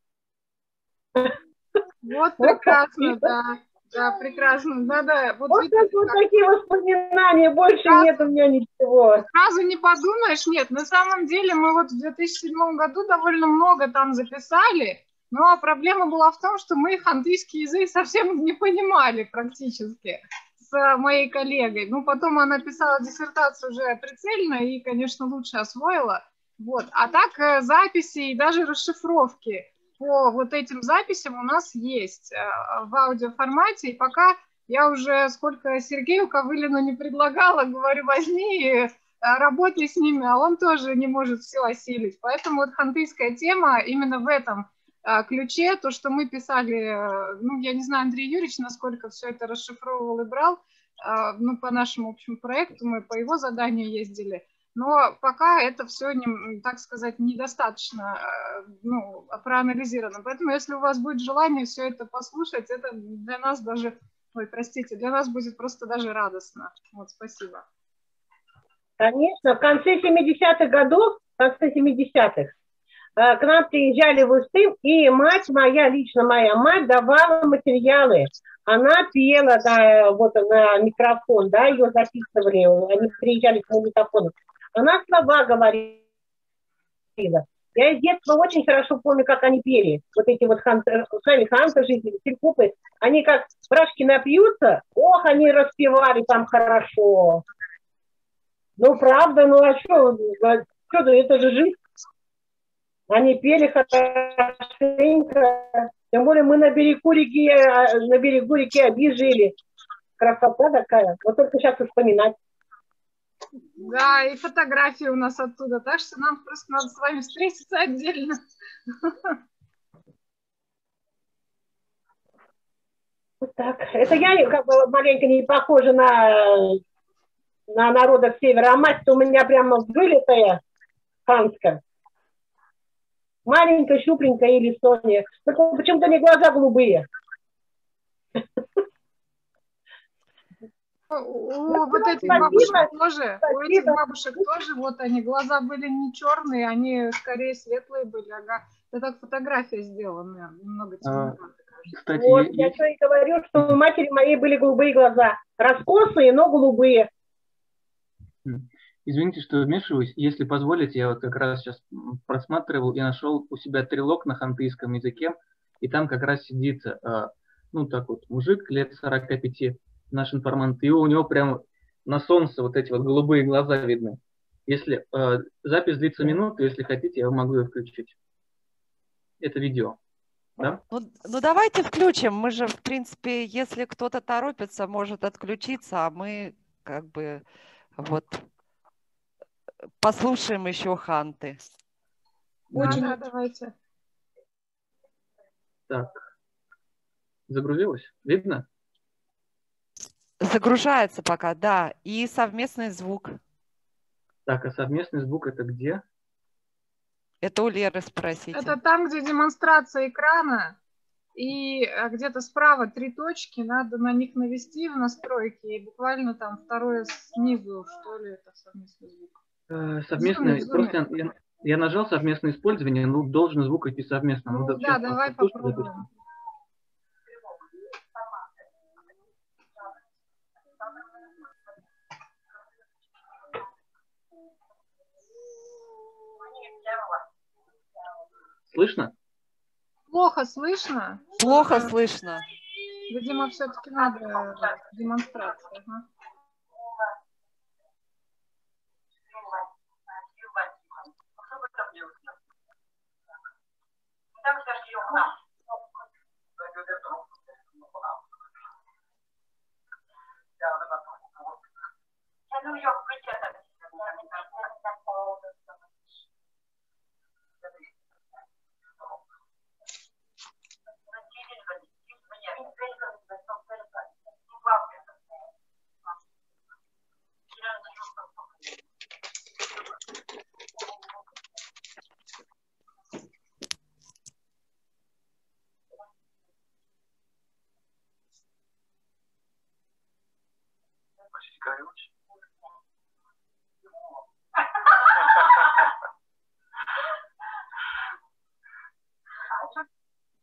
Вот Вот прекрасно, такие, да. Да, прекрасно. Да, вот вот видите, как такие воспоминания, больше нет у меня ничего. сразу не подумаешь, нет, на самом деле мы вот в 2007 году довольно много там записали, но проблема была в том, что мы хантыйский язык совсем не понимали практически с моей коллегой. Ну, потом она писала диссертацию уже прицельно и, конечно, лучше освоила. Вот. А так записи и даже расшифровки по вот этим записям у нас есть в аудиоформате, и пока я уже сколько Сергею Ковылину не предлагала, говорю, возьми и работай с ними, а он тоже не может все осилить. Поэтому вот хантыйская тема именно в этом ключе, то, что мы писали, ну, я не знаю, Андрей Юрьевич, насколько все это расшифровывал и брал, ну, по нашему общему проекту, мы по его заданию ездили, но пока это все, так сказать, недостаточно ну, проанализировано. Поэтому, если у вас будет желание все это послушать, это для нас даже, ой, простите, для нас будет просто даже радостно. Вот, спасибо. Конечно, в конце 70-х годов, к нам приезжали в Устым, и мать моя, лично моя мать, давала материалы. Она пела, да, вот на микрофон, да, ее записывали, они приезжали к магнитофону. Она слова говорила. Я из детства очень хорошо помню, как они пели. Вот эти вот сами ханты-жители, селькупы, они как брашки напьются, ох, они распевали там хорошо. Ну, правда, ну а что, это же жизнь. Они пели хорошенько. Тем более мы на берегу реки Оби жили. Красота такая. Вот только сейчас вспоминать. Да, и фотографии у нас оттуда. Так что нам просто надо с вами встретиться отдельно. Вот так. Это я как бы маленько не похожа на народов севера, а мать-то у меня прямо вылитая ханская. Маленькая, щупленькая или Соня. Только почему-то не глаза голубые. Вот этих бабушек тоже, у этих бабушек тоже, вот они, глаза были не черные, они скорее светлые были, ага. Это так фотография сделана, немного темновато. Кстати, вот, я что и говорю, что у матери моей были голубые глаза. Раскосые, но голубые. Извините, что вмешиваюсь. Если позволите, я вот как раз сейчас просматривал и нашел у себя трилог на хантыйском языке, и там как раз сидит, ну так вот, мужик лет 45, наш информант, и у него прямо на солнце вот эти вот голубые глаза видны. Если запись длится минуту, если хотите, я могу ее включить. Это видео. Да? Ну давайте включим. Мы же, в принципе, если кто-то торопится, может отключиться, а мы как бы вот послушаем еще ханты. Очень да, давайте. Так. Загрузилось? Видно? Загружается пока, да. И совместный звук. Так, а совместный звук это где? Это у Леры спросите. Это там, где демонстрация экрана, и где-то справа 3 точки, надо на них навести в настройки, и буквально там второе снизу, что ли, это совместный звук. Совместный, просто я нажал совместное использование, но должен звук идти совместно. Ну, да, давай попробуем. Слышно? Плохо слышно? Плохо слышно. Видимо, все-таки надо демонстрацию. Ага.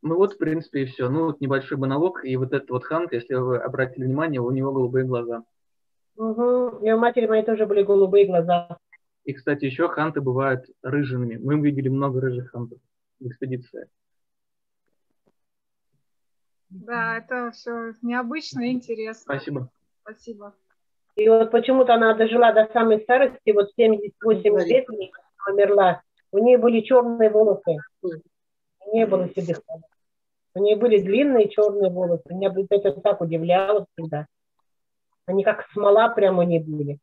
Ну вот, в принципе, и все. Ну, вот небольшой монолог, и вот этот вот Хант, если вы обратили внимание, у него голубые глаза. Угу. И у матери моей тоже были голубые глаза. И, кстати, еще ханты бывают рыжими. Мы видели много рыжих хантов в экспедиции. Да, это все необычно и интересно. Спасибо. Спасибо. И вот почему-то она дожила до самой старости, вот 78 лет умерла. У нее были черные волосы, не было седых волос. У нее были длинные черные волосы. Меня это так удивляло всегда. Они как смола прямо не были.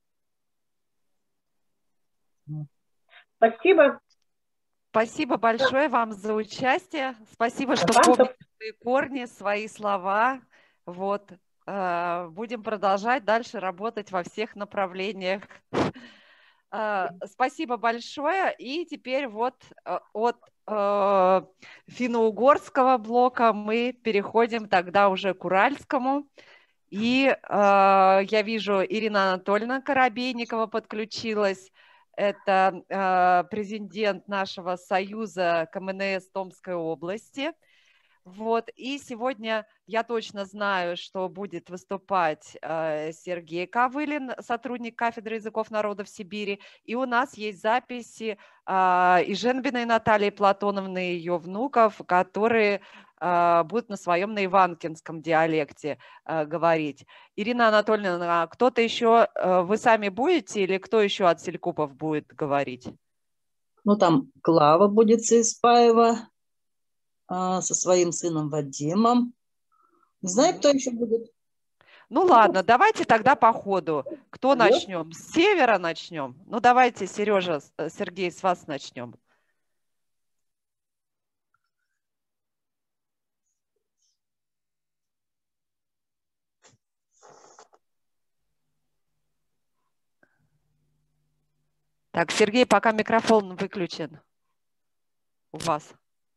Спасибо. Спасибо большое вам за участие. Спасибо, что помните свои корни, свои слова. Вот. Будем продолжать дальше работать во всех направлениях. Спасибо большое. И теперь вот от финно-угорского блока мы переходим тогда уже к уральскому. И я вижу, Ирина Анатольевна Коробейникова подключилась. Это президент нашего союза КМНС Томской области. Вот. И сегодня я точно знаю, что будет выступать Сергей Ковылин, сотрудник кафедры языков народов Сибири. И у нас есть записи и Женбиной Натальи Платоновны, и ее внуков, которые будут на своем наиванкинском диалекте говорить. Ирина Анатольевна, кто-то еще, вы сами будете или кто еще от селькупов будет говорить? Ну, там Клава будет Циспаева со своим сыном Вадимом. Не знаю, кто еще будет. Ну ладно, давайте тогда по ходу. Кто начнем? С севера начнем? Ну давайте, Сережа, Сергей, с вас начнем. Так, Сергей, пока микрофон выключен у вас.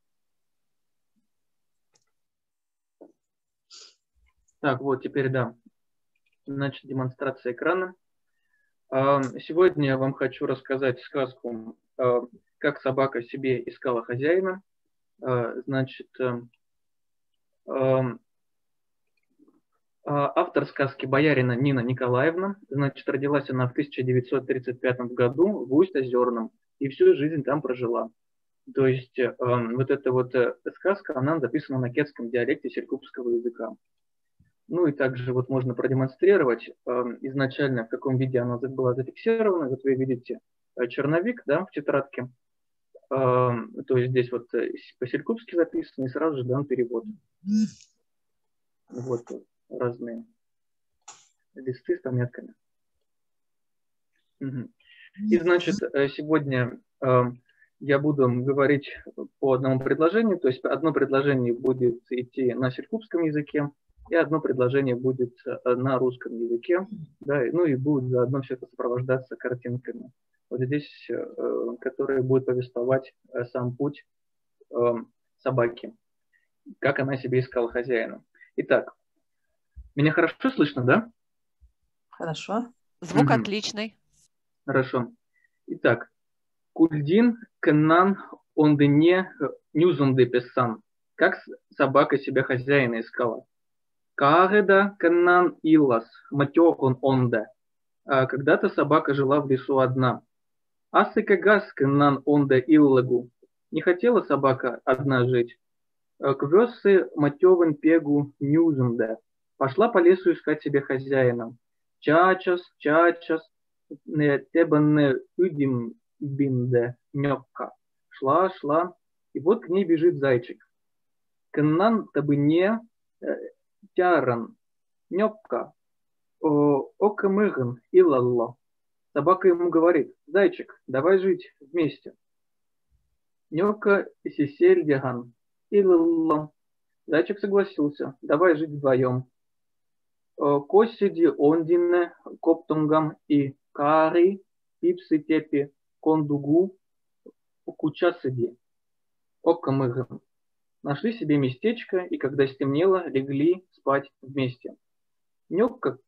Так, вот теперь да. Значит, демонстрация экрана. Сегодня я вам хочу рассказать сказку «Как собака себе искала хозяина». Значит, автор сказки боярина Нина Николаевна. Значит, родилась она в 1935 году в Усть-Озерном и всю жизнь там прожила. То есть вот эта вот сказка, она записана на кетском диалекте селькупского языка. Ну и также вот можно продемонстрировать изначально, в каком виде она была зафиксирована. Вот вы видите черновик, да, в тетрадке. То есть здесь вот по-селькупски записано и сразу же дан перевод. Вот разные листы с пометками. И значит, сегодня я буду говорить по одному предложению. То есть одно предложение будет идти на селькупском языке, и одно предложение будет на русском языке, да, ну и будет заодно все это сопровождаться картинками. Вот здесь, которые будут повествовать сам путь собаки, как она себе искала хозяина. Итак, меня хорошо слышно, да? Хорошо. Звук отличный. Хорошо. Итак, Кульдин Кеннан ондене нюзунды песан. Как собака себя хозяина искала? Кареда Кеннан Иллас, матёкун онде. Когда-то собака жила в лесу одна. Асыкагас Кеннан онде иллагу. Не хотела собака одна жить. Квёсы матёвен пегу нюзунде. Пошла по лесу искать себе хозяина. Чачас, не тебан не удим бинде нёпка. Шла, и вот к ней бежит зайчик. Кеннан табыне тяран нёпка. Окамыган илалло. Собака ему говорит: зайчик, давай жить вместе. Нёка сисельдяган илалло. Зайчик согласился: давай жить вдвоем. Косиди ондине коптунгам и кари пипсы тепи кондугу кучасиди. Окамыган. Нашли себе местечко, и когда стемнело, легли спать вместе. Нёкка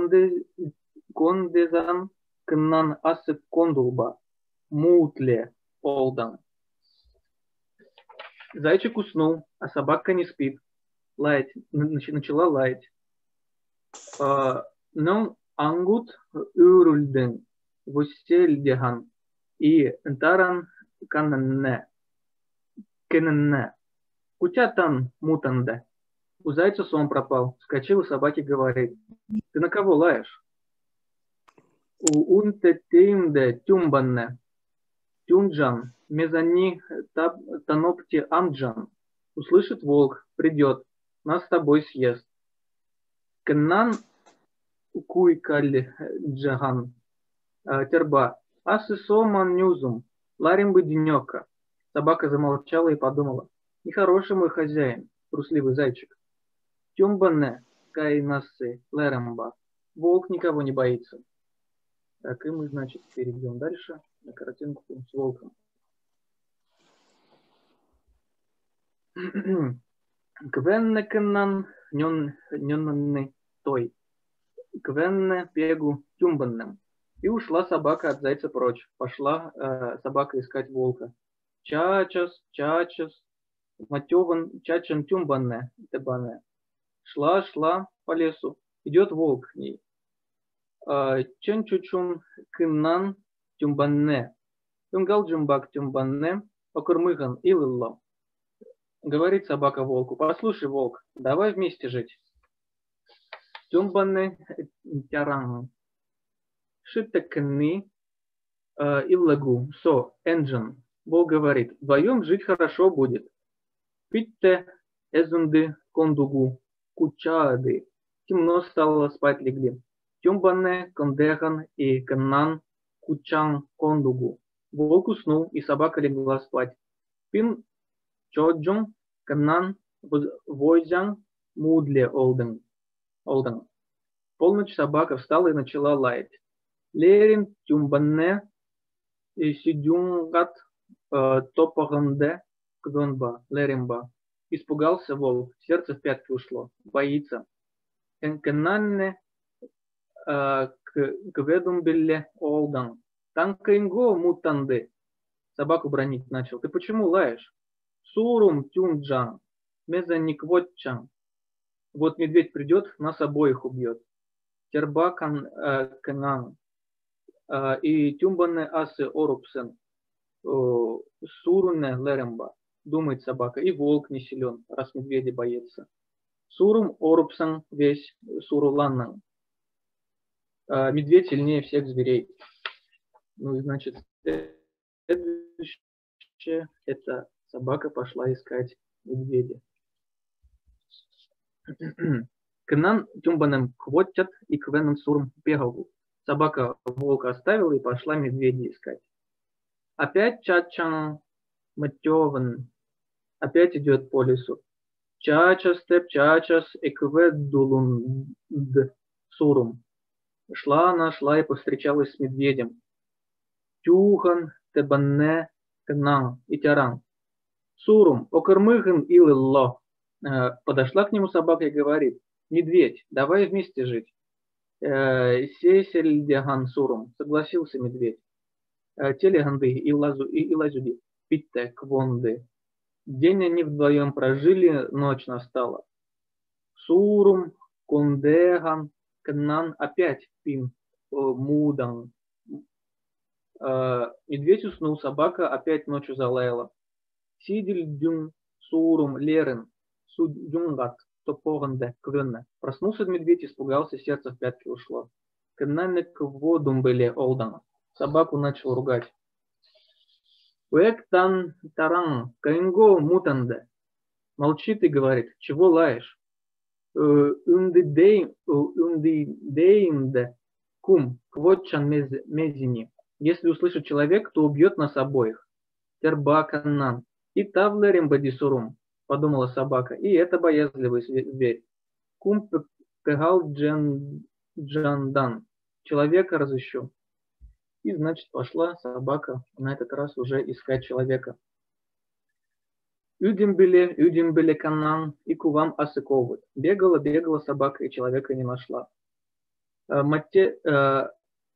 кондезан кнан асып кондулба мутле олдан. Зайчик уснул, а собака не спит. Начала лаять. Non angut ürülden вуселдехан и таран канне. Кутятан мутанде. У зайца сон пропал. Вскочил и собаке говорит: ты на кого лаешь? У унтетимде тюмбанне. Тюнджан, мезани танопти амджан. Услышит волк, придет, нас с тобой съест. Кеннан куйкаль джаган. Терба. Асысоман нюзум. Ларим бы денека. Собака замолчала и подумала: нехороший мой хозяин, трусливый зайчик. Тюмбанне кайнасы леремба. Волк никого не боится. Так, и мы, значит, перейдем дальше на картинку с волком. Квенне кеннан нённы той. Квенне пегу тюмбаннем. И ушла собака от зайца прочь. Пошла собака искать волка. Чачас, матёван чачан тюмбанне тебане. Шла по лесу. Идет волк к ней. Чен-чучун кыннан тюмбанне. Тюмгал джумбак тюмбанне. Окурмыган илылла. Говорит собака волку: послушай, волк, давай вместе жить. Тюмбанне тяран. Шиттекни иллагу. Со, энджин. Волк говорит: вдвоем жить хорошо будет. Питте эзунды кондугу. Кучады. Темно стало, спать легли. Тюмбанне кондехан и каннан кучан кондугу. Волк уснул, и собака легла спать. Пин чоджун каннан войзян мудле олден. Полночь собака встала и начала лаять. Лерин тюмбанне и сидюнгат топаганде квенба леримба. Испугался волк, сердце в пятки ушло, боится. Энкенанне кведумбелле олдан. Танкаинго мутанды. Собаку бронить начал. Ты почему лаешь? Сурум тюнджан. Мезаниквотчан. Вот медведь придет, нас обоих убьет. Тербакан канан. И тюмбанне асы орупсен. Суруне леремба. Думает собака. И волк не силен, раз медведя боится. Сурум орупсан весь суруланнан. Медведь сильнее всех зверей. Ну и значит, следующее, это собака пошла искать медведя. Кнан тюмбанем квотят и квеном сурм пегаву. Собака волка оставила и пошла медведя искать. Опять чачан матёван. Опять идет по лесу. Чачас экведулунд сурум. Шла она и повстречалась с медведем. Тюхан тебанне кнан и тяран. Сурум окормыган илылло. Подошла к нему собака и говорит: медведь, давай вместе жить. Сесельдяган сурум. Согласился медведь. Телеганды и лазуди. Питте квонды. День они вдвоем прожили, ночь настала. Сурум кондеган кнан опять пин мудан. Медведь уснул, собака опять ночью залаяла. Сидель дюн сурум лерен судюнгат топоганде квенне. Проснулся медведь, испугался, сердце в пятки ушло. Кнанек водум были олдана. Собаку начал ругать. Уэктан таран каинго мутанде. Молчи ты, говорит, чего лаешь? Ундидеймде кум квотчан мезини. Если услышит человек, то убьет нас обоих. Тербаканнан. И тавлерим бадисурум, подумала собака, и это боязливый зверь. Кум пегал джандан. Человека разыщу. И, значит, пошла собака на этот раз уже искать человека. Юдимбеле канан и кувам асыковы. Бегала собака и человека не нашла. Маттесе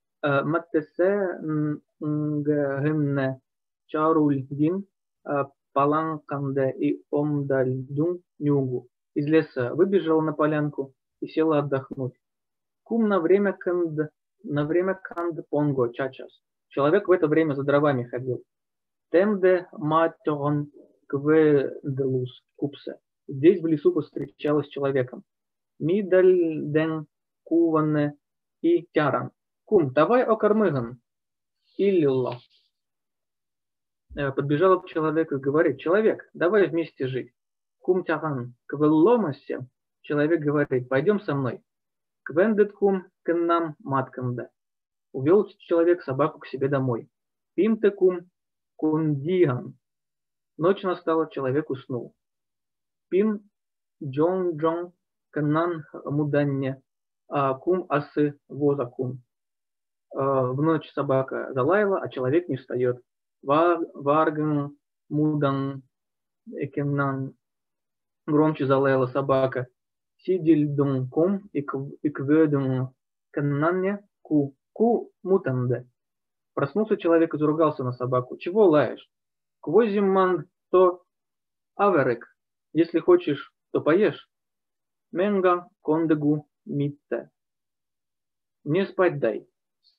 гемне чарульдин паланканде и омдальдун нюгу. Из леса выбежала на полянку и села отдохнуть. Кум на время канд понго чачас. Человек в это время за дровами ходил. Темде матерон кведелус купсе. Здесь в лесу повстречалась с человеком. Мидальден куване и тяран. Кум, давай окормыган. Иллилла. Подбежала к человеку и говорит: человек, давай вместе жить. Кум тяган квелломасе. Человек говорит: пойдем со мной. Квендет кум кеннам матканда. Увел человек собаку к себе домой. Пимте кум кундиган. Ночь настала, человек уснул. Пим джон кеннан муданне. А кум асы воза кум. В ночь собака залаяла, а человек не встает. Варган мудан экеннан. Громче залаяла собака. Сидильдун кум и кведун кеннанне ку мутанде. Проснулся человек и заругался на собаку. Чего лаешь? Квозимман то аверек. Если хочешь, то поешь. Менга кондегу митте. Мне спать дай.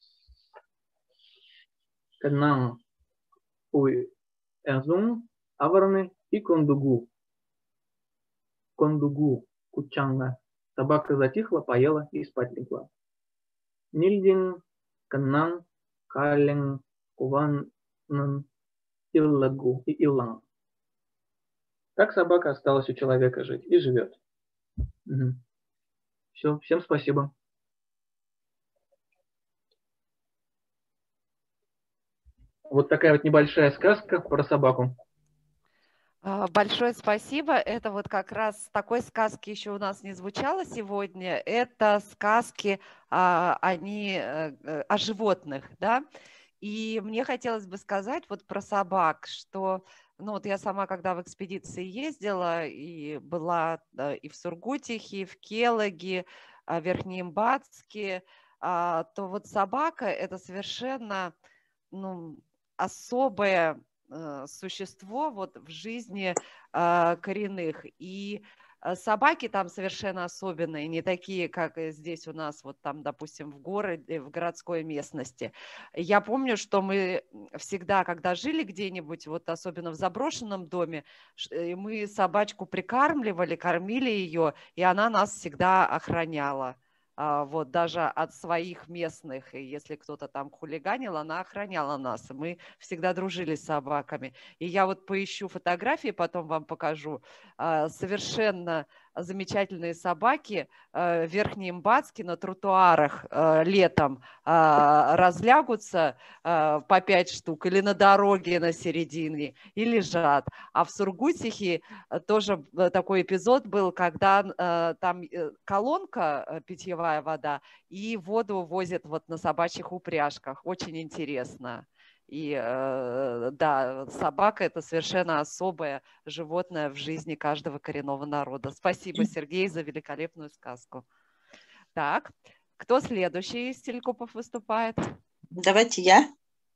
Кеннан уй эрзун аверны и кондугу. Кондугу кучанга. Собака затихла, поела и спать легла. Нильдин каннан кален куваннан иллагу и иллан. Так собака осталась у человека жить и живет. Угу. Все, всем спасибо. Вот такая вот небольшая сказка про собаку. Большое спасибо. Это вот как раз такой сказки еще у нас не звучало сегодня. Это сказки, они о животных, да. И мне хотелось бы сказать вот про собак, что, ну вот я сама, когда в экспедиции ездила, и была и в Сургутихе, и в Келоге, в Верхнеимбацке, то вот собака – это совершенно, ну, особое существо вот в жизни коренных. И собаки там совершенно особенные, не такие, как здесь у нас, вот там, допустим, в городе, в городской местности. Я помню, что мы всегда, когда жили где-нибудь, вот особенно в заброшенном доме, мы собачку прикармливали, кормили ее, и она нас всегда охраняла. Вот, даже от своих местных, и если кто-то там хулиганил, она охраняла нас, и мы всегда дружили с собаками. И я вот поищу фотографии, потом вам покажу, совершенно замечательные собаки в Верхнеимбацке на тротуарах летом разлягутся по 5 штук или на дороге на середине и лежат. А в Сургутихе тоже такой эпизод был, когда там колонка, питьевая вода, и воду возят вот на собачьих упряжках. Очень интересно. И да, собака – это совершенно особое животное в жизни каждого коренного народа. Спасибо, Сергей, за великолепную сказку. Так, кто следующий из телекопов выступает? Давайте я.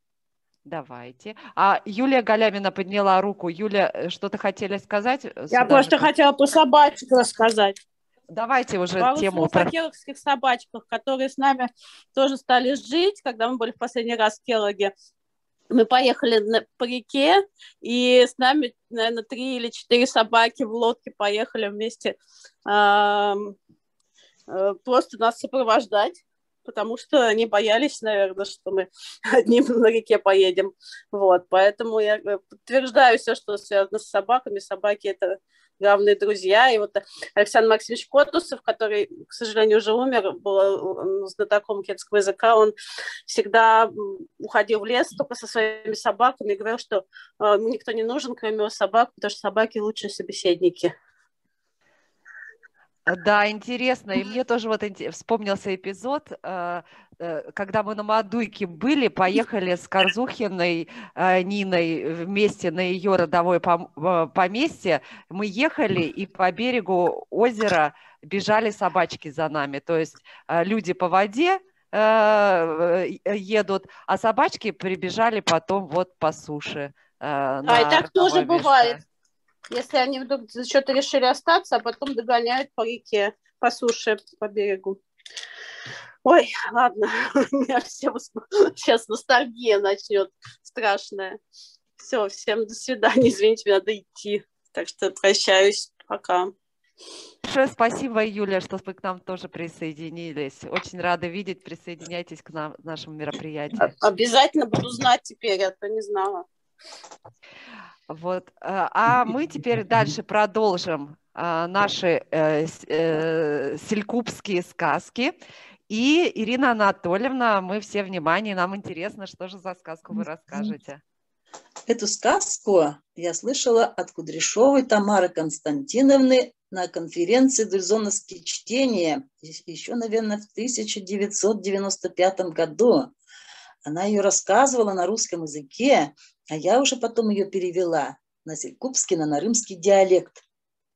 Давайте. А Юлия Галямина подняла руку. Юля, что-то хотели сказать? Я просто хотела про собачек рассказать. Давайте уже тему. О келогских собачках, которые с нами тоже стали жить, когда мы были в последний раз в Келоге. Мы поехали по реке, и с нами, наверное, 3 или 4 собаки в лодке поехали вместе просто нас сопровождать, потому что они боялись, наверное, что мы одним на реке поедем. Вот, поэтому я подтверждаю все, что связано с собаками. Собаки – это главные друзья. И вот Александр Максимович Котусов, который, к сожалению, уже умер, был знатоком кельтского языка, он всегда уходил в лес только со своими собаками и говорил, что ему никто не нужен, кроме его собак, потому что собаки – лучшие собеседники. Да, интересно. И мне тоже вот вспомнился эпизод, когда мы на Мадуйке были, поехали с Корзухиной Ниной вместе на ее родовое поместье. Мы ехали, и по берегу озера бежали собачки за нами. То есть люди по воде едут, а собачки прибежали потом вот по суше. на и так тоже родовое место. бывает. Если они вдруг что-то решили остаться, а потом догоняют по реке, по суше, по берегу. Ой, ладно, у меня сейчас ностальгия начнет страшная. Все, всем до свидания, извините, мне надо идти. Так что прощаюсь, пока. Большое спасибо, Юля, что вы к нам тоже присоединились. Очень рада видеть. Присоединяйтесь к нам, к нашему мероприятию. Обязательно буду знать теперь, я то не знала. Вот. А мы теперь дальше продолжим наши селькупские сказки. И, Ирина Анатольевна, мы все внимание, нам интересно, что же за сказку вы расскажете. Эту сказку я слышала от Кудряшовой Тамары Константиновны на конференции «Дульзоновские чтения» еще, наверное, в 1995 году. Она ее рассказывала на русском языке, а я уже потом ее перевела на селькупский, на нарымский диалект.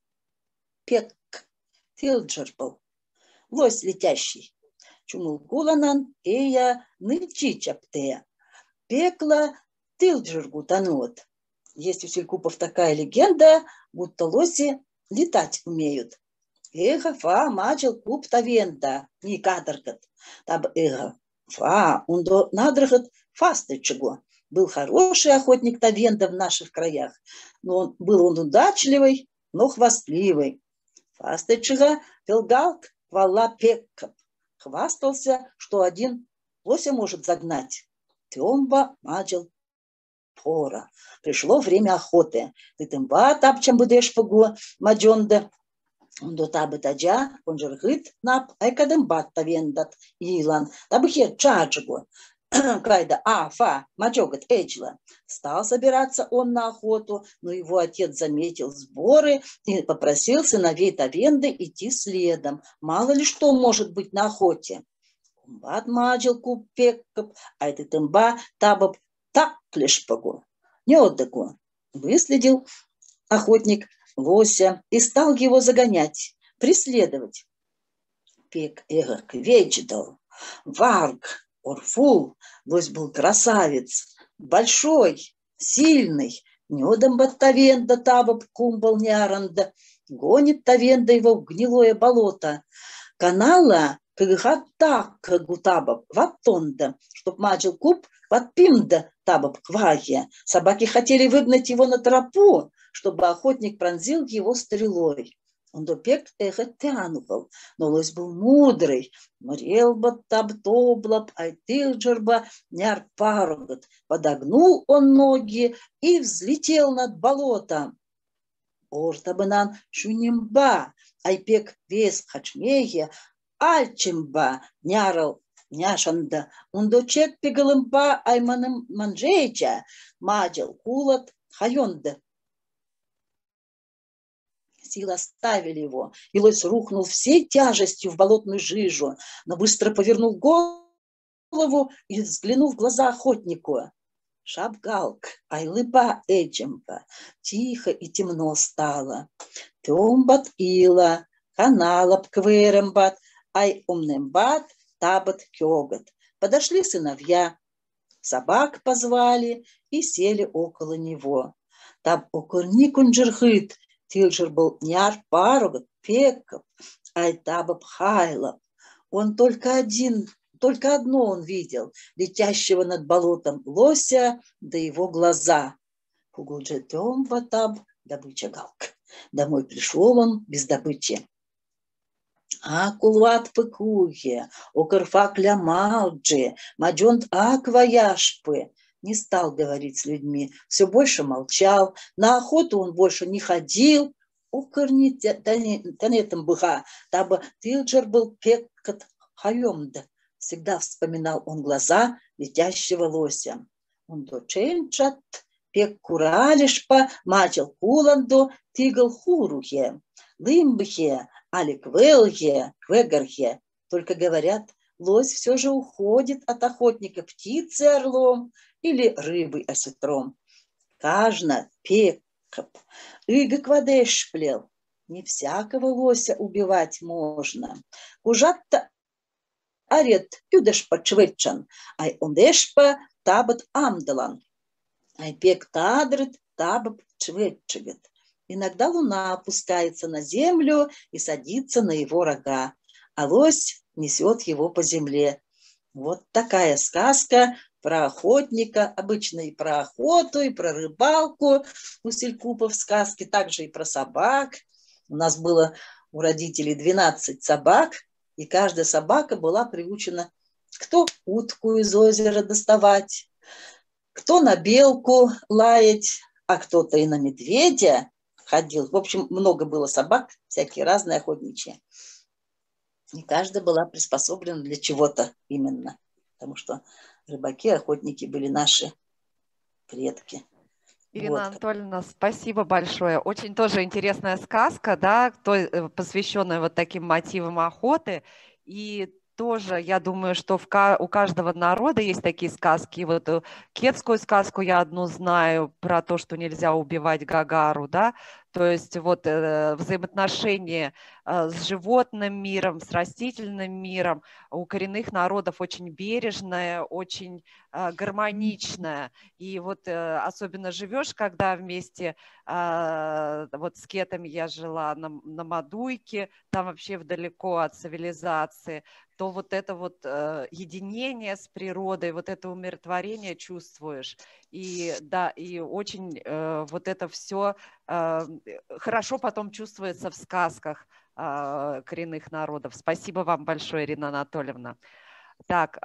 Пек, Тилджер был, лось летящий. Чумулкуланан, эя, нычи чаптея. Пекла, Тилджер гутанот. Есть у селькупов такая легенда, будто лоси летать умеют. Эха фа мачел куп тавенда, не кадаргат. Таб эха фа, ундо надрагат фастычего. Был хороший охотник тавенда в наших краях, но был он удачливый, но хвастливый. Фастычего пелгалк вала пеккап. Хвастался, что один лося может загнать. Тёмба мачел пора. Пришло время охоты. Ты тымба тапчам будешь погу маджонда. До табы таджа, он же рхит нап, айкадымбат тавендат илан. Табы хер чаджигу. Кайда фа, маджогат эджла. Стал собираться он на охоту, но его отец заметил сборы и попросил сыновей Тавенды идти следом. Мало ли что может быть на охоте. Кумбат маджил купеккап, айтытымба табаб так клешпагу. Не отдыку. Выследил охотник лося и стал его загонять, преследовать. Пек эгак вечдал, варг, орфул, лось был красавец, большой, сильный, недомбат Тавенда табаб кумбал няранда, гонит Тавенда его в гнилое болото. Канала кгхаттак гутабаб ваттонда, чтоб маджил куб ватпимда табаб квахия. Собаки хотели выгнать его на тропу, чтобы охотник пронзил его стрелой. Он допек эхо тянувал, но лось был мудрый. Мрелба табтоблаб айтылджерба нярпаргат. Подогнул он ноги и взлетел над болотом. Ортабанан шунимба, айпек вес хачмеге, альчимба нярал няшанда. Ундочек пегалымба айманым манжейча, маджел кулат хайонда. Силы оставили его, и лось рухнул всей тяжестью в болотную жижу, но быстро повернул голову и взглянул в глаза охотнику. Шабгалк, айлыба эджемба, тихо и темно стало. Тёмбат ила, каналап кверембат, ай умнембат, табат кёгат. Подошли сыновья, собак позвали и сели около него. Таб окорни кунджерхыт, Тилджер был няр паругат, пеккап, айтабаб хайлап. Он только одно он видел, летящего над болотом лося, да его глаза. Пугулджетом ватаб, добыча галк. Домой пришел он без добычи. Акулват пыкухе, окарфак лямалджи, маджонт акваяшпы. Не стал говорить с людьми, все больше молчал, на охоту он больше не ходил. Укорнить танетом быха, табы Тилджер был пеккат хайомда. Всегда вспоминал он глаза летящего лося. Он доченчат, пек куралишпа, мачел куландо, тигл хурухе, лымбхе, аликвелхе, квегархе. Только говорят, лось все же уходит от охотника птицей орлом или рыбой осетром. Кажна пеккап, ыга квадеш плел. Не всякого лося убивать можно. Кужат-то арет юдешпа чвечан, ай ондешпа табат амдалан. Айпек тадрит, таб чвечевет. Иногда луна опускается на землю и садится на его рога, а лось несет его по земле. Вот такая сказка про охотника, обычно и про охоту, и про рыбалку у Селькупов сказки, также и про собак. У нас было у родителей 12 собак, и каждая собака была приучена кто утку из озера доставать, кто на белку лаять, а кто-то и на медведя ходил. В общем, много было собак, всякие разные охотничьи. И каждая была приспособлена для чего-то именно. Потому что рыбаки, охотники были наши предки. Ирина Анатольевна, спасибо большое. Очень тоже интересная сказка, да, посвященная вот таким мотивам охоты. И тоже, я думаю, что у каждого народа есть такие сказки. Вот кетскую сказку я одну знаю про то, что нельзя убивать Гагару, да. То есть вот взаимоотношения с животным миром, с растительным миром у коренных народов очень бережное, очень гармоничное. И вот особенно живешь, когда вместе, вот с кетами я жила на Мадуйке, там вообще вдалеко от цивилизации, то вот это вот единение с природой, вот это умиротворение чувствуешь. И да, и очень вот это все хорошо потом чувствуется в сказках коренных народов. Спасибо вам большое, Ирина Анатольевна. Так,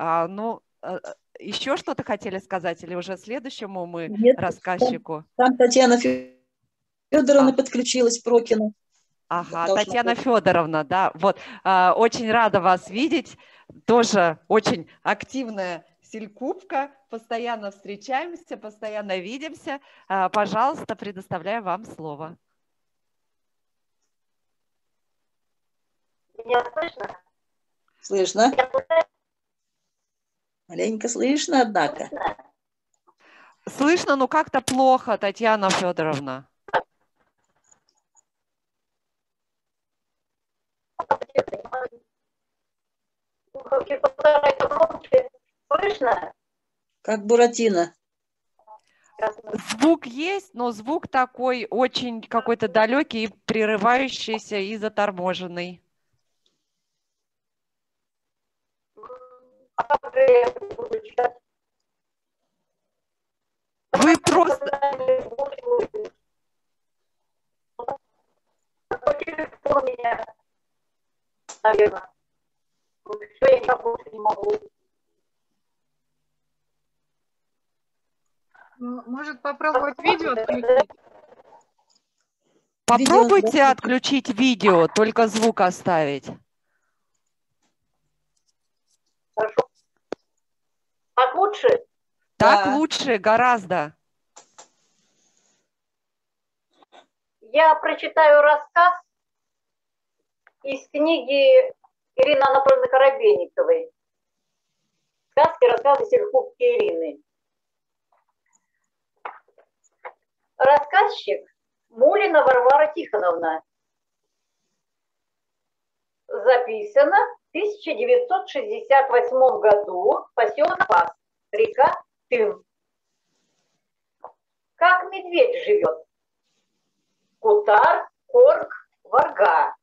еще что-то хотели сказать или уже следующему мы рассказчику? Там Татьяна Федоровна подключилась, Прокина. Ага, Татьяна Федоровна, да, вот, очень рада вас видеть, тоже очень активная Селькупка, постоянно встречаемся, постоянно видимся. Пожалуйста, предоставляю вам слово. Меня слышно? Слышно. Маленько слышно, однако. Слышно, но как-то плохо, Татьяна Федоровна. Слышно? Как Буратино. Звук есть, но звук такой очень какой-то далекий, прерывающийся и заторможенный. Вы просто... Телефон меня, наверное. Все, я никак больше не могу. Может, попробовать видео отключить? Попробуйте отключить видео, только звук оставить. Хорошо. Так лучше? Так лучше, гораздо. Я прочитаю рассказ из книги Ирины Анатольевны Коробейниковой. Сказки, рассказы Селькупки Ирины. Рассказчик Мулина Варвара Тихоновна. Записано в 1968 году, поселок Пас, река Тым. Как медведь живет? Кутар, корк, варга.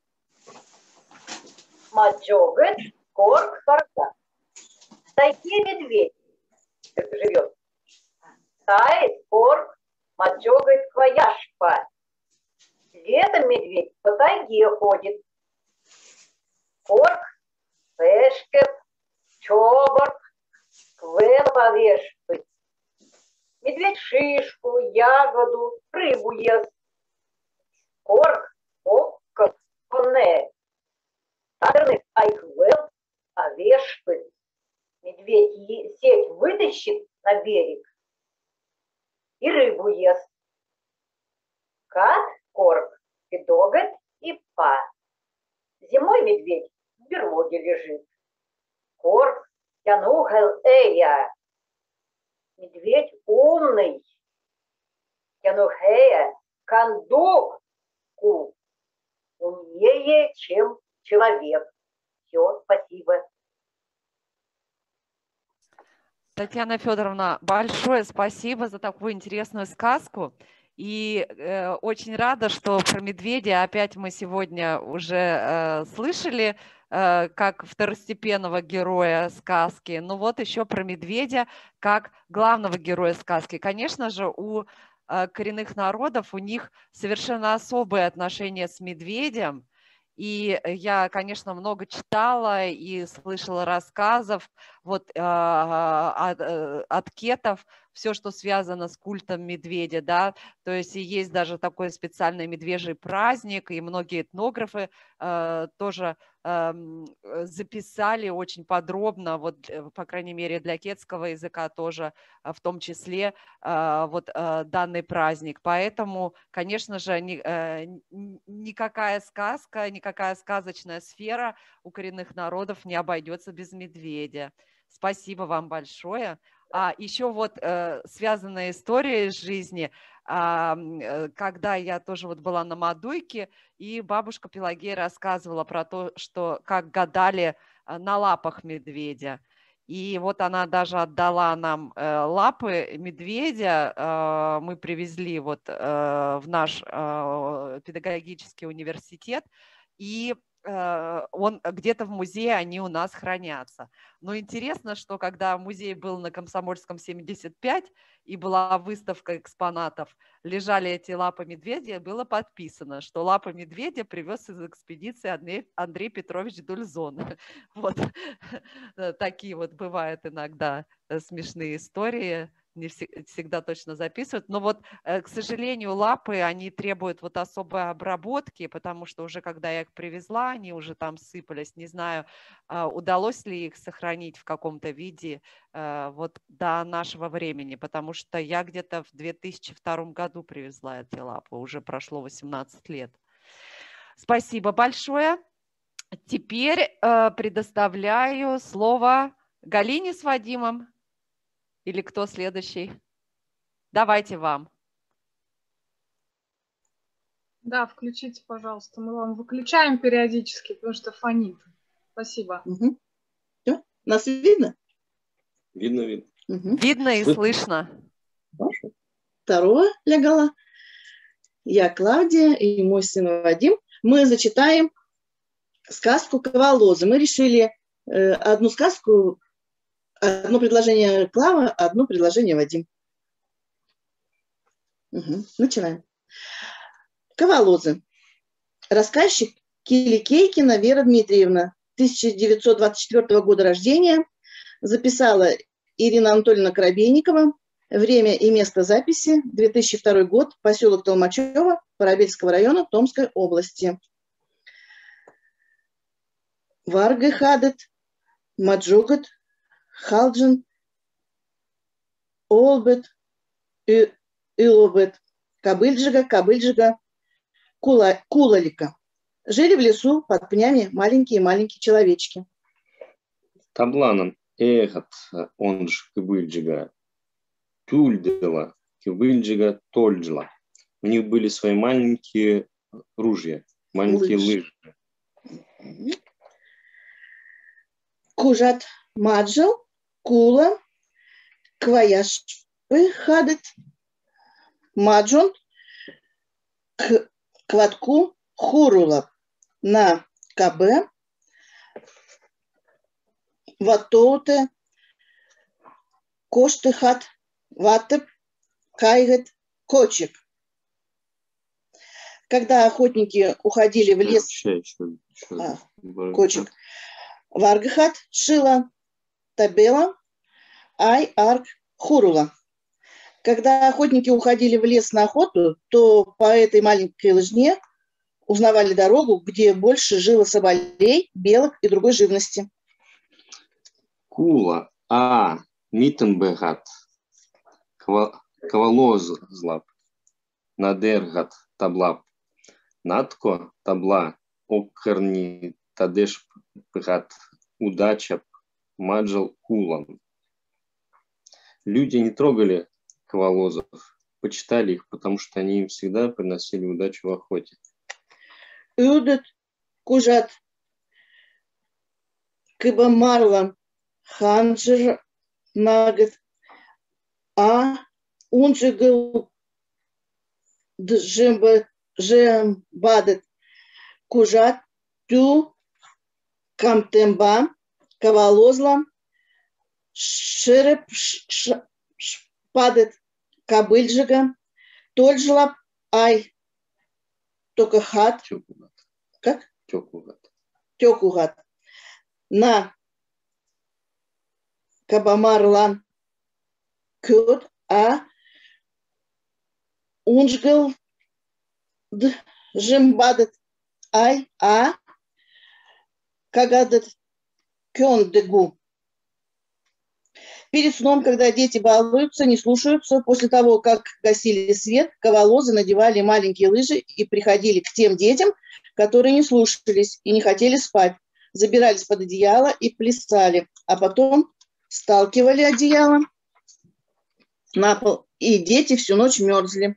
Маджогет, корк, варга. Такие медведь живет. Тает, корк, маджогет, кваяшпа. Летом медведь по тайге ходит. Корк, пешкет, чоборк, квел повешивает. Медведь шишку, ягоду, рыбу ест. Корк, окко, коне. Тадрный айквел овешивает. Медведь сеть вытащит на берег и рыбу ест. Кат, корк, педогет и па. Зимой медведь в берлоге лежит. Корк, янугел эя. Медведь умный. Янухея, кандуку. Умнее, чем человек. Все, спасибо. Татьяна Федоровна, большое спасибо за такую интересную сказку. И очень рада, что про медведя опять мы сегодня уже слышали, как второстепенного героя сказки. Ну вот еще про медведя как главного героя сказки. Конечно же, у коренных народов у них совершенно особое отношение с медведем. И я, конечно, много читала и слышала рассказов вот, от кетов, все, что связано с культом медведя, да, то есть и есть даже такой специальный медвежий праздник, и многие этнографы тоже записали очень подробно, вот, по крайней мере, для кетского языка тоже, в том числе, вот данный праздник. Поэтому, конечно же, никакая сказка, никакая сказочная сфера у коренных народов не обойдется без медведя. Спасибо вам большое. А еще вот связанная история из жизни, когда я тоже вот была на Мадуйке, и бабушка Пелагея рассказывала про то, что как гадали на лапах медведя. И вот она даже отдала нам лапы медведя, мы привезли вот в наш педагогический университет, и он где-то в музее они у нас хранятся. Но интересно, что когда музей был на Комсомольском 75 и была выставка экспонатов, лежали эти лапы медведя, и было подписано, что лапы медведя привез из экспедиции Андрей Петрович Дульзон. Вот такие вот бывают иногда смешные истории. Не всегда точно записывают, но вот, к сожалению, лапы, они требуют вот особой обработки, потому что уже когда я их привезла, они уже там сыпались, не знаю, удалось ли их сохранить в каком-то виде вот до нашего времени, потому что я где-то в 2002 году привезла эти лапы, уже прошло 18 лет. Спасибо большое. Теперь предоставляю слово Галине с Вадимом. Или кто следующий? Давайте вам. Да, включите, пожалуйста. Мы вам выключаем периодически, потому что фонит. Спасибо. Угу. Все? Нас видно? Видно, видно. Угу. Видно и слышно. Хорошо. Второе легала. Я Клавдия и мой сын Вадим. Мы зачитаем сказку «Ковалозы». Мы решили одну сказку, одно предложение Клава, одно предложение Вадим. Угу. Начинаем. «Ковалозы». Рассказчик Киликейкина Вера Дмитриевна, 1924 года рождения. Записала Ирина Анатольевна Коробейникова. Время и место записи 2002 год, поселок Толмачево, Парабельского района, Томской области. Варга хадет, маджугат, халджин, олбет, илобет, кабыльджига, кулалика. Жили в лесу под пнями маленькие-маленькие человечки. Табланом эхот, он же кабыльджига, тульдела, кабыльджига тольджла. У них были свои маленькие ружья, маленькие лыжи. Кужат маджал, кула, кваяш хадет, маджон, кватку хурула на КБ, ватоуте, коштыхат, ватеп, кайгет, кочек. Когда охотники уходили в лес, кочек, варгахат, шила, табела, ай, арк, хурула. Когда охотники уходили в лес на охоту, то по этой маленькой лыжне узнавали дорогу, где больше жило соболей, белок и другой живности. Кула, митенбегат, кавалозлап, надергат, таблап, натко, табла, оккарни, тадеш пгат, удача, маджал, кулан. Люди не трогали ковалозов, почитали их, потому что они им всегда приносили удачу в охоте. Юдет, кужат, кыбамарла, ханджер, нагет, а унжигл жембадет, кужат, тю, камтемба, кавалозла, шереп шпадет, кабыльжига, тольжлап, ай, токахат. Как? Тёкугат. На кабамарлан кёд, а унжгл жембадет, ай, а кагадет кёндегу. Перед сном, когда дети балуются, не слушаются, после того, как гасили свет, ковалозы надевали маленькие лыжи и приходили к тем детям, которые не слушались и не хотели спать, забирались под одеяло и плясали, а потом сталкивали одеяло на пол, и дети всю ночь мерзли.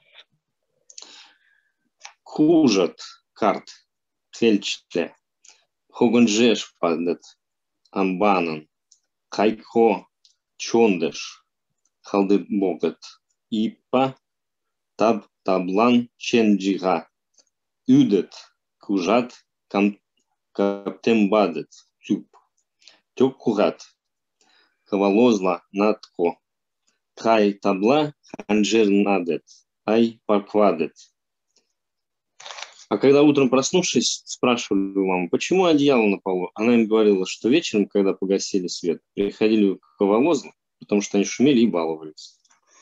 Кужат карт, фельчте, хогонжеш падет, амбанан, кайко, чондеш, халдебогат, ипа, таблан, ченджига, үдет, кужат, каптембадет, тюб, тёкугат, кавалозла, натко, кай табла, ханжернадет, ай парквадет. А когда утром проснувшись, спрашивали у мамы, почему одеяло на полу, она им говорила, что вечером, когда погасили свет, приходили к ковалозу, потому что они шумели и баловались.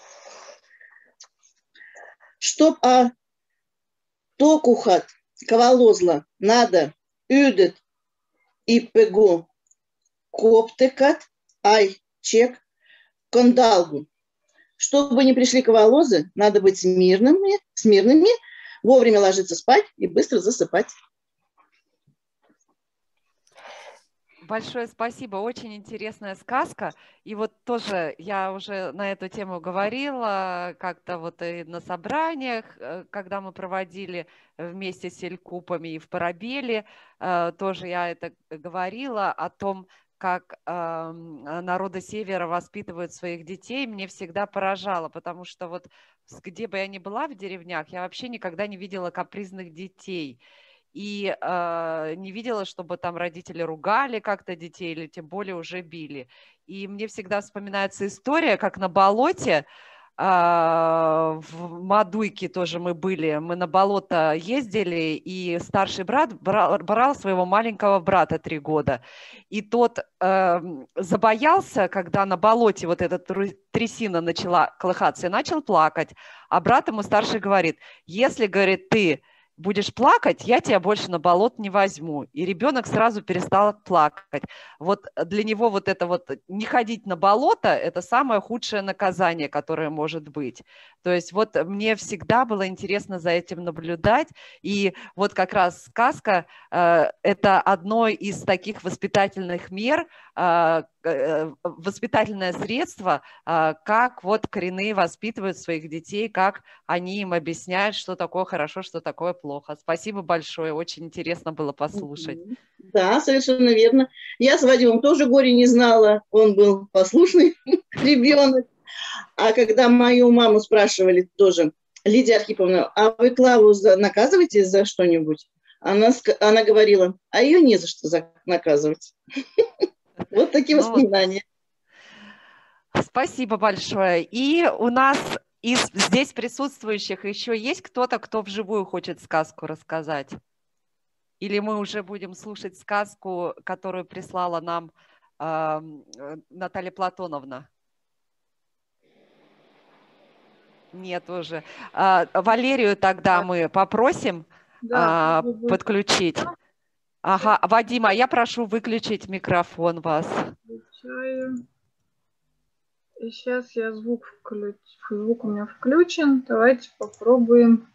Чтоб токухат, ковалозла, надо, үдет и пегу, коптекат, ай, чек, кондалгу. Чтобы не пришли ковалозы, надо быть смирными, вовремя ложиться спать и быстро засыпать. Большое спасибо, очень интересная сказка. И вот тоже я уже на эту тему говорила, как-то вот и на собраниях, когда мы проводили вместе с Селькупами и в Парабеле, тоже я это говорила о том, как народы Севера воспитывают своих детей, мне всегда поражало, потому что вот где бы я ни была в деревнях, я вообще никогда не видела капризных детей. И не видела, чтобы там родители ругали как-то детей или тем более уже били. И мне всегда вспоминается история, как на болоте, в Мадуйке тоже мы были, мы на болото ездили, и старший брат брал своего маленького брата 3 года. И тот забоялся, когда на болоте вот эта трясина начала колыхаться, и начал плакать. А брат ему старший говорит, если, говорит, ты будешь плакать, я тебя больше на болото не возьму. И ребенок сразу перестал плакать. Вот для него вот это вот не ходить на болото – это самое худшее наказание, которое может быть. То есть вот мне всегда было интересно за этим наблюдать. И вот как раз сказка – это одно из таких воспитательных мер, воспитательное средство, как вот коренные воспитывают своих детей, как они им объясняют, что такое хорошо, что такое плохо. Спасибо большое, очень интересно было послушать. Да, совершенно верно. Я с Вадимом тоже горе не знала, он был послушный ребенок. А когда мою маму спрашивали тоже, Лидия Архиповна, а вы Клаву наказываете за что-нибудь? Она говорила, а ее не за что наказывать. Вот такие воспоминания. Спасибо большое. И у нас из здесь присутствующих еще есть кто-то, кто вживую хочет сказку рассказать? Или мы уже будем слушать сказку, которую прислала нам Наталья Платоновна? Нет уже. Валерию тогда мы попросим подключить. Ага, Вадима, я прошу выключить микрофон вас. Включаю. И сейчас я звук включу. Звук у меня включен. Давайте попробуем.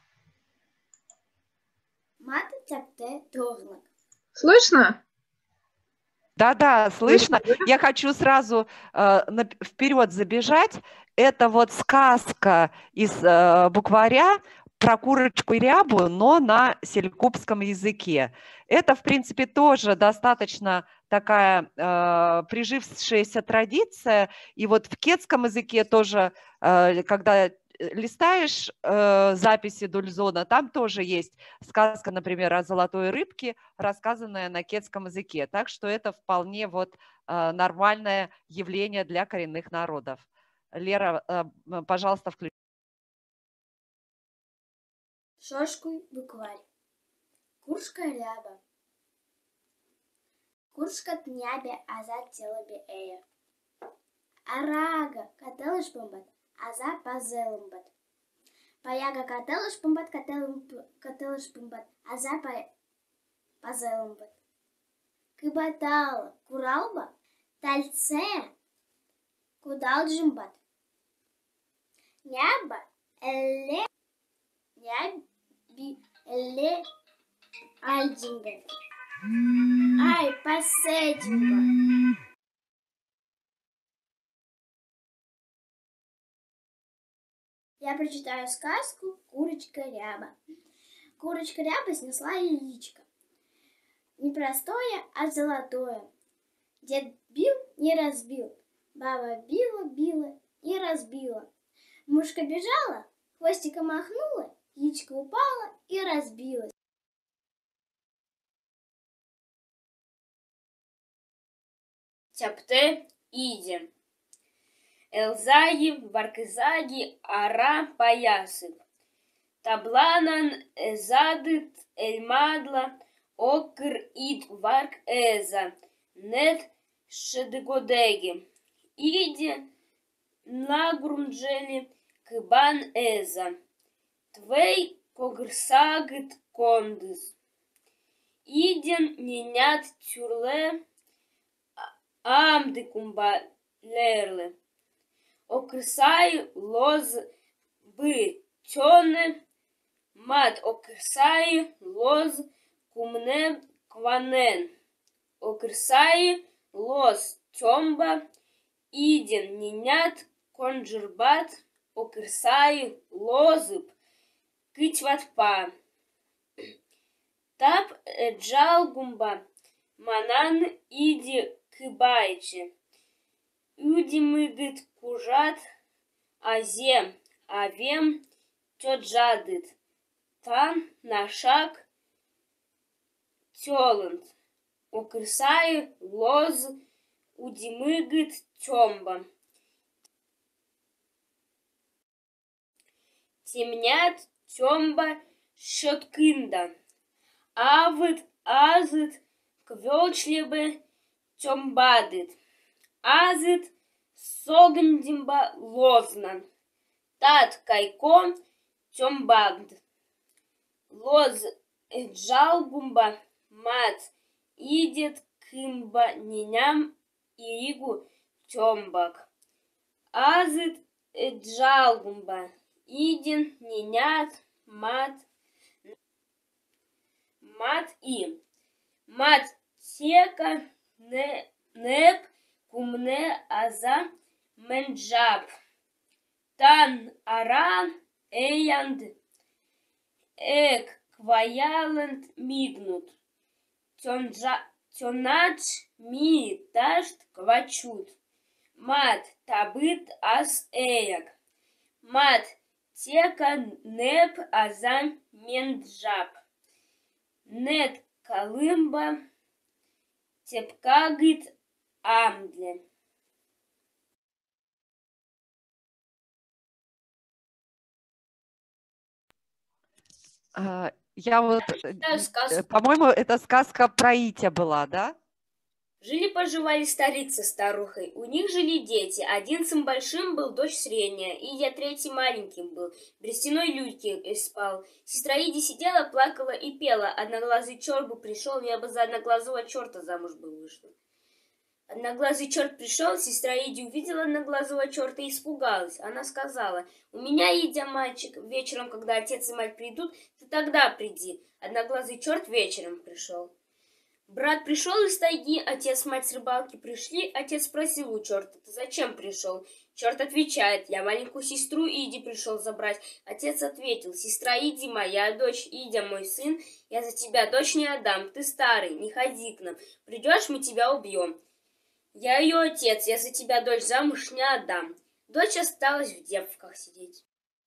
Слышно? Да, слышно. Я хочу сразу вперед забежать. Это вот сказка из букваря про курочку и рябу, но на селькупском языке. Это, в принципе, тоже достаточно такая прижившаяся традиция. И вот в кетском языке тоже, когда листаешь записи Дульзона, там тоже есть сказка, например, о золотой рыбке, рассказанная на кетском языке. Так что это вполне вот нормальное явление для коренных народов. Лера, пожалуйста, включи. Шошкуй букварь. Куршка ряба. Куршка тнябе, аза телобе эя. Арага, кателыш бомбат, аза пазелымбат. Паяга кателыш бомбат, кателыш бомбат, аза пазелымбат. Кыбатала, куралба, тальце, кудалджимбат. Няба, элле, няби, элле, альджингат. Ай, посединга. Я прочитаю сказку «Курочка Ряба». Курочка Ряба снесла яичко. Не простое, а золотое. Дед бил, не разбил. Баба била, била, не разбила. Мушка бежала, хвостиком махнула, яичко упала и разбилась. Тяпте иди. Элзаги, Варкызаги, Ара, Паясып. Табланан, Эзадыт, Эльмадла, Окр, Ид, Варк, Эза. Нет, Шедыгодеги. Иди, Нагрунджели, Кыбан, Эза. Твей, Когрсагыт, Кондыс. Иден, Ненят, Тюрле, Амды, Кумба, Лерле. Окрсай лоз бы тёне, мат окрсай лоз кумне кванен. Окрсай лоз тёмба, иден нинят конжербат, окрсай лозып кытьватпа. Тап джалгумба манан иди кыбайче. Үдимыгыт кужат, азем, авем, тёджадыт. Тан нашак тёлынд. Окрсай лоз удимыгыт тёмба. Темнят тёмба шёткында. Авыт азыт квёчлебе тёмбадыт. Азыт согндимба лознан. Тат кайкон тёмбагд. Лоз джалгумба мат идет кымба ниням иригу тёмбак. Азыт джалгумба иден нинят мат и. Мат тека неп кумне аза менджаб. Тан аран эянд эк кваяланд мигнут. Тёнач ми ташт квачут. Мат табыт ас эяк. Мат тека неп аза менджаб. Нет калымба тепкагыт амдле. Я вот, по-моему, это сказка про Итя была, да? Жили-поживали старик со старухой. У них жили дети. Один сын большим был, дочь средняя. Идя третий маленьким был. В берестяной люльке спал. Сестра Иди сидела, плакала и пела. Одноглазый черт бы пришел, я бы за одноглазого черта замуж бы вышла. Одноглазый черт пришел, сестра Иди увидела одноглазого черта и испугалась. Она сказала: «У меня, Идя, мальчик, вечером, когда отец и мать придут, ты тогда приди». Одноглазый черт вечером пришел. Брат пришел из тайги, отец, мать с рыбалки пришли. Отец спросил у черта: «Ты зачем пришел?» Черт отвечает: я маленькую сестру Иди пришел забрать. Отец ответил: сестра Иди моя, дочь Идя мой сын. Я за тебя дочь не отдам, ты старый, не ходи к нам. Придешь, мы тебя убьем. Я ее отец, я за тебя дочь замуж не отдам. Дочь осталась в девках сидеть.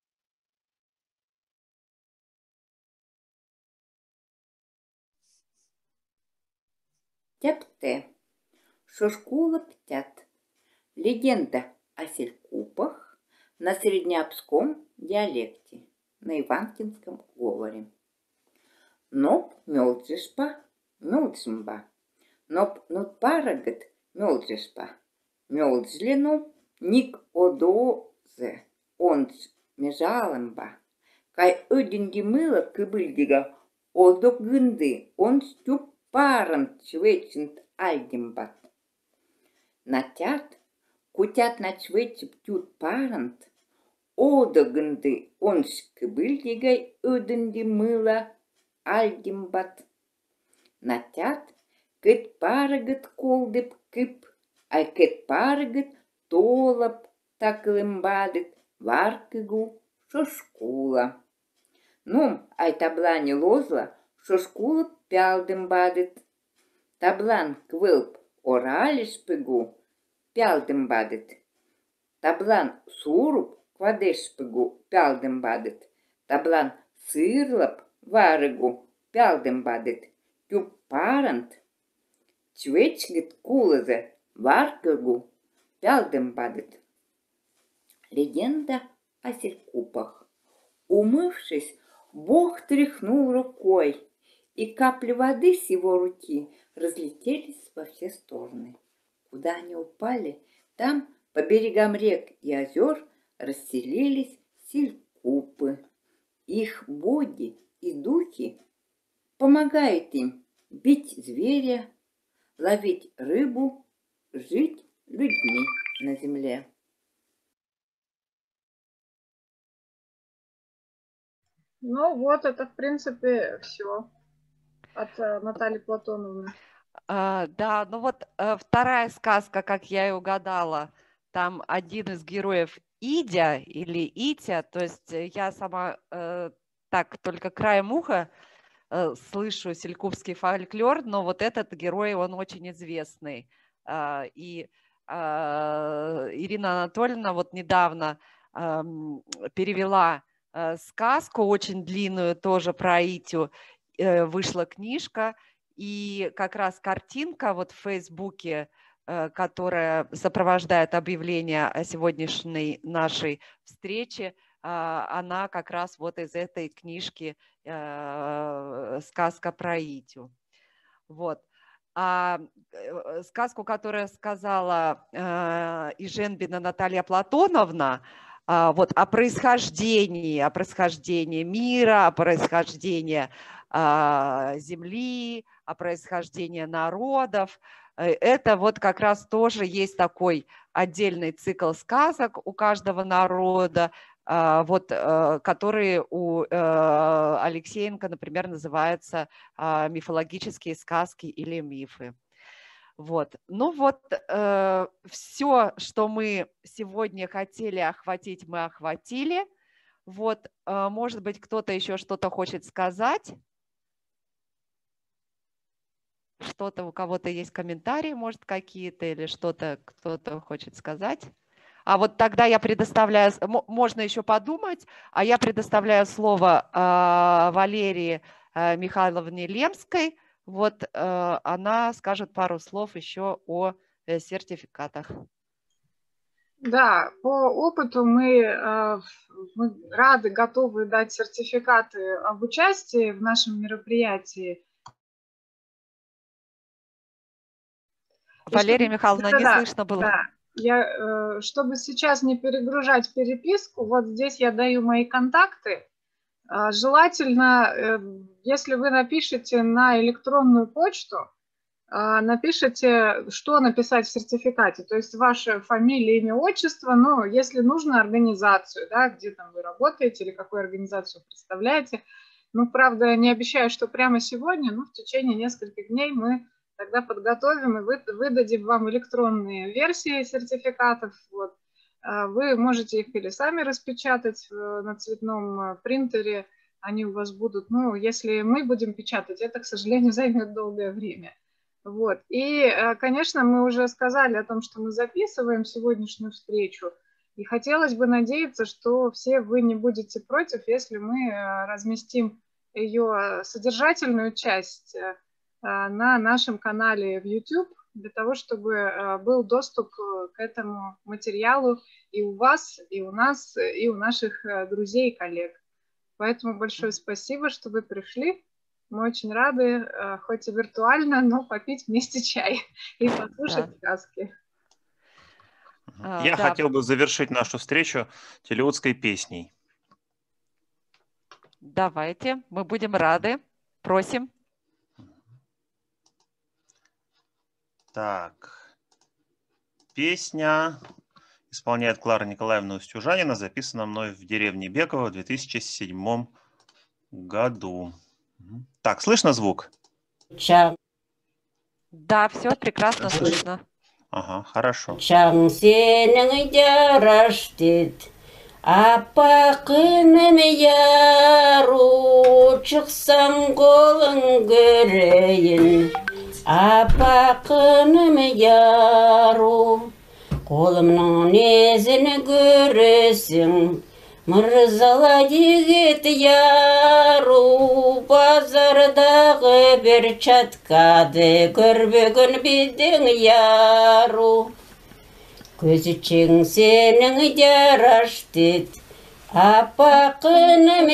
Тяпте. Шушкула птят. Легенда о селькупах на среднеобском диалекте, на иванкинском говоре. Ноп мёлджишпа, мёлджимба. Ноп нутпарагат мёлджишпа. Мёлджлину ник одозе, онч межалымба. Кай ödüngi мыла кыбыльдига одок гынды, онч тюп парант чвечент альдимбат. Натят, кутят на чвече птют парант, одогынды онч кыбыльдигай ödüngi мыла альдимбат. Натят, кыт парагат колдып кып, ай кыт парагат толап такылымбадык варкыгу шошкула. Нум ай таблани лозла шошкула пялдымбадыт. Таблан квылп оралишпыгу пялдымбадыт. Таблан суруп квадешпыгу пялдымбадыт. Таблан сырлап варыгу пялдымбадыт. Тюп парант чвечгит кулазы варкыгу пялдымбадыт. Легенда о селькупах. Умывшись, Бог тряхнул рукой, и капли воды с его руки разлетелись во все стороны. Куда они упали, там по берегам рек и озер расселились селькупы. Их боги и духи помогают им бить зверя, ловить рыбу, жить людьми на земле. Ну вот, это, в принципе, все от Натальи Платоновны. Да, ну вот вторая сказка, как я и угадала, там один из героев Идя или Итя, то есть я сама так только краем уха слышу селькупский фольклор, но вот этот герой, он очень известный. И Ирина Анатольевна вот недавно перевела сказку очень длинную тоже про Итю, вышла книжка, и как раз картинка вот в Фейсбуке, которая сопровождает объявление о сегодняшней нашей встрече, она как раз вот из этой книжки «Сказка про Итю». Вот. А сказку, которую сказала Иженбина Наталья Платоновна, вот о происхождении мира, о происхождении земли, о происхождении народов. Это вот как раз тоже есть такой отдельный цикл сказок у каждого народа, вот, которые у Алексеенко, например, называются мифологические сказки или мифы. Вот. Ну вот, все, что мы сегодня хотели охватить, мы охватили. Вот, может быть, кто-то еще что-то хочет сказать. Что-то, у кого-то есть комментарии, может, какие-то, или что-то кто-то хочет сказать. А вот тогда я предоставляю, можно еще подумать, а я предоставляю слово Валерии Михайловне Лемской. Вот она скажет пару слов еще о сертификатах. Да, по опыту мы рады, готовы дать сертификаты об участии в нашем мероприятии. Валерия Михайловна, не слышно было. Да. Чтобы сейчас не перегружать переписку, вот здесь я даю мои контакты. Желательно, если вы напишете на электронную почту, напишите, что написать в сертификате, то есть ваша фамилия, имя, отчество, ну, если нужно, организацию, да, где там вы работаете или какую организацию представляете. Ну, правда, не обещаю, что прямо сегодня, но в течение нескольких дней мы тогда подготовим и выдадим вам электронные версии сертификатов. Вот. Вы можете их или сами распечатать на цветном принтере, они у вас будут, ну, если мы будем печатать, это, к сожалению, займет долгое время. Вот. И, конечно, мы уже сказали о том, что мы записываем сегодняшнюю встречу, и хотелось бы надеяться, что все вы не будете против, если мы разместим ее содержательную часть на нашем канале в YouTube, для того, чтобы был доступ к этому материалу и у вас, и у нас, и у наших друзей и коллег. Поэтому большое спасибо, что вы пришли. Мы очень рады, хоть и виртуально, но попить вместе чай и послушать сказки. Я хотел бы завершить нашу встречу телеутской песней. Давайте, мы будем рады. Просим. Так. Песня исполняет Клара Николаевна Устюжанина, записана мной в деревне Беково в 2007 году. Так, слышно звук? Да, все прекрасно слышно. Ага, хорошо. Чаң сенің жараштет, аппақыным яру, шықсам қолың көрейін, аппақыным яру, қолымның незін көресің, мырзала егет яру, базардағы бір чаткады, көрбегін біздің яру. Көзічің сенің жараштет, аппақыным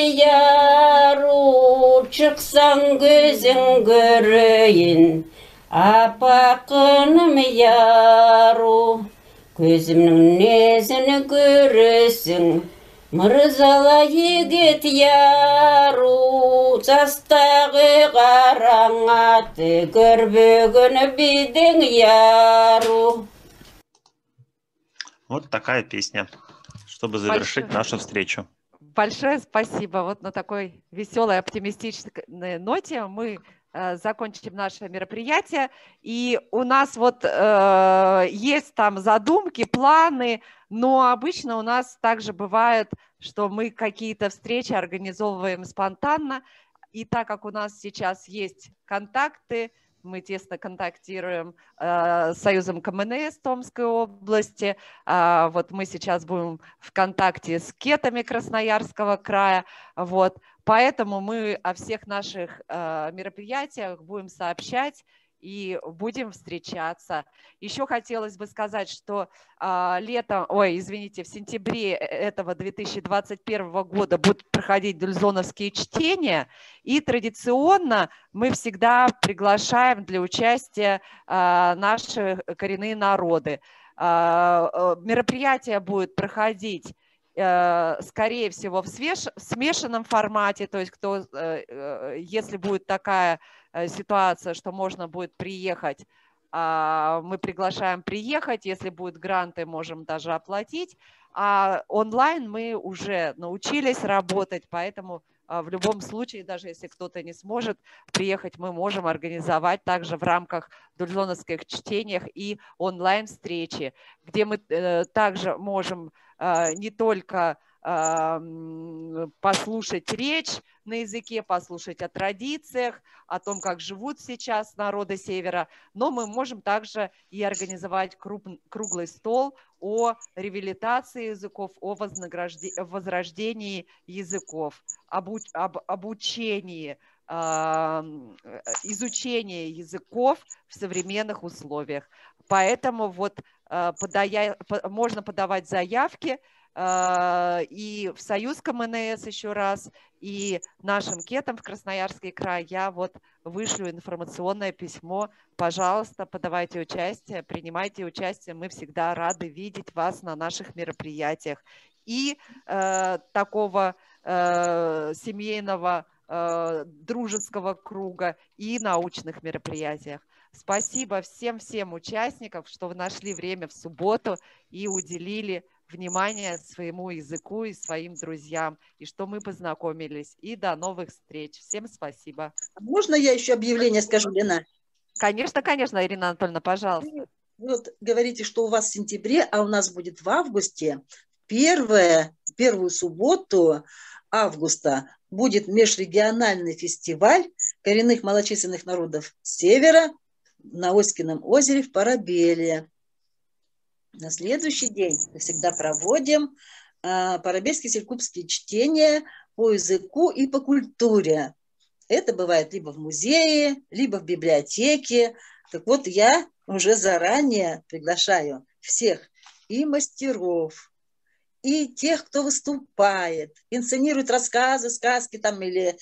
яру, шықсаң көзің көрейін, аппақыным яру, көзімнің незін көресің, мырзала егет яру, жастағы қараң аты, көрбегін біздің яру. Вот такая песня, чтобы завершить нашу встречу. Большое спасибо. Вот на такой веселой, оптимистичной ноте мы закончим наше мероприятие. И у нас вот есть там задумки, планы, но обычно у нас также бывает, что мы какие-то встречи организовываем спонтанно. И так как у нас сейчас есть контакты, мы тесно контактируем с Союзом КМНС Томской области. Вот мы сейчас будем в контакте с кетами Красноярского края. Вот. Поэтому мы о всех наших мероприятиях будем сообщать и будем встречаться. Еще хотелось бы сказать, что в сентябре этого 2021 года будут проходить дульзоновские чтения, и традиционно мы всегда приглашаем для участия наши коренные народы. Мероприятие будет проходить, скорее всего, в смешанном формате, то есть если будет такая ситуация, что можно будет приехать, мы приглашаем приехать, если будут гранты, можем даже оплатить, а онлайн мы уже научились работать, поэтому в любом случае, даже если кто-то не сможет приехать, мы можем организовать также в рамках дульзоновских чтений и онлайн-встречи, где мы также можем не только послушать речь на языке, послушать о традициях, о том, как живут сейчас народы Севера, но мы можем также и организовать круглый стол о реабилитации языков, о возрождении языков, об обучении, изучении языков в современных условиях. Поэтому вот можно подавать заявки и в Союз КМНС еще раз, и нашим кетам в Красноярский край. Я вот вышлю информационное письмо. Пожалуйста, подавайте участие, принимайте участие. Мы всегда рады видеть вас на наших мероприятиях. И такого семейного дружеского круга, и научных мероприятиях. Спасибо всем участникам, что вы нашли время в субботу и уделили внимание своему языку и своим друзьям, и что мы познакомились. И до новых встреч. Всем спасибо. Можно я еще объявление скажу, Лена? Конечно, Ирина Анатольевна, пожалуйста. вот говорите, что у вас в сентябре, а у нас будет в августе. Первую субботу августа будет межрегиональный фестиваль коренных малочисленных народов Севера на Оськином озере в Парабеле. На следующий день мы всегда проводим парабельские чтения по языку и по культуре. Это бывает либо в музее, либо в библиотеке. Так вот, я уже заранее приглашаю всех и мастеров, и тех, кто выступает, инсценирует рассказы, сказки там или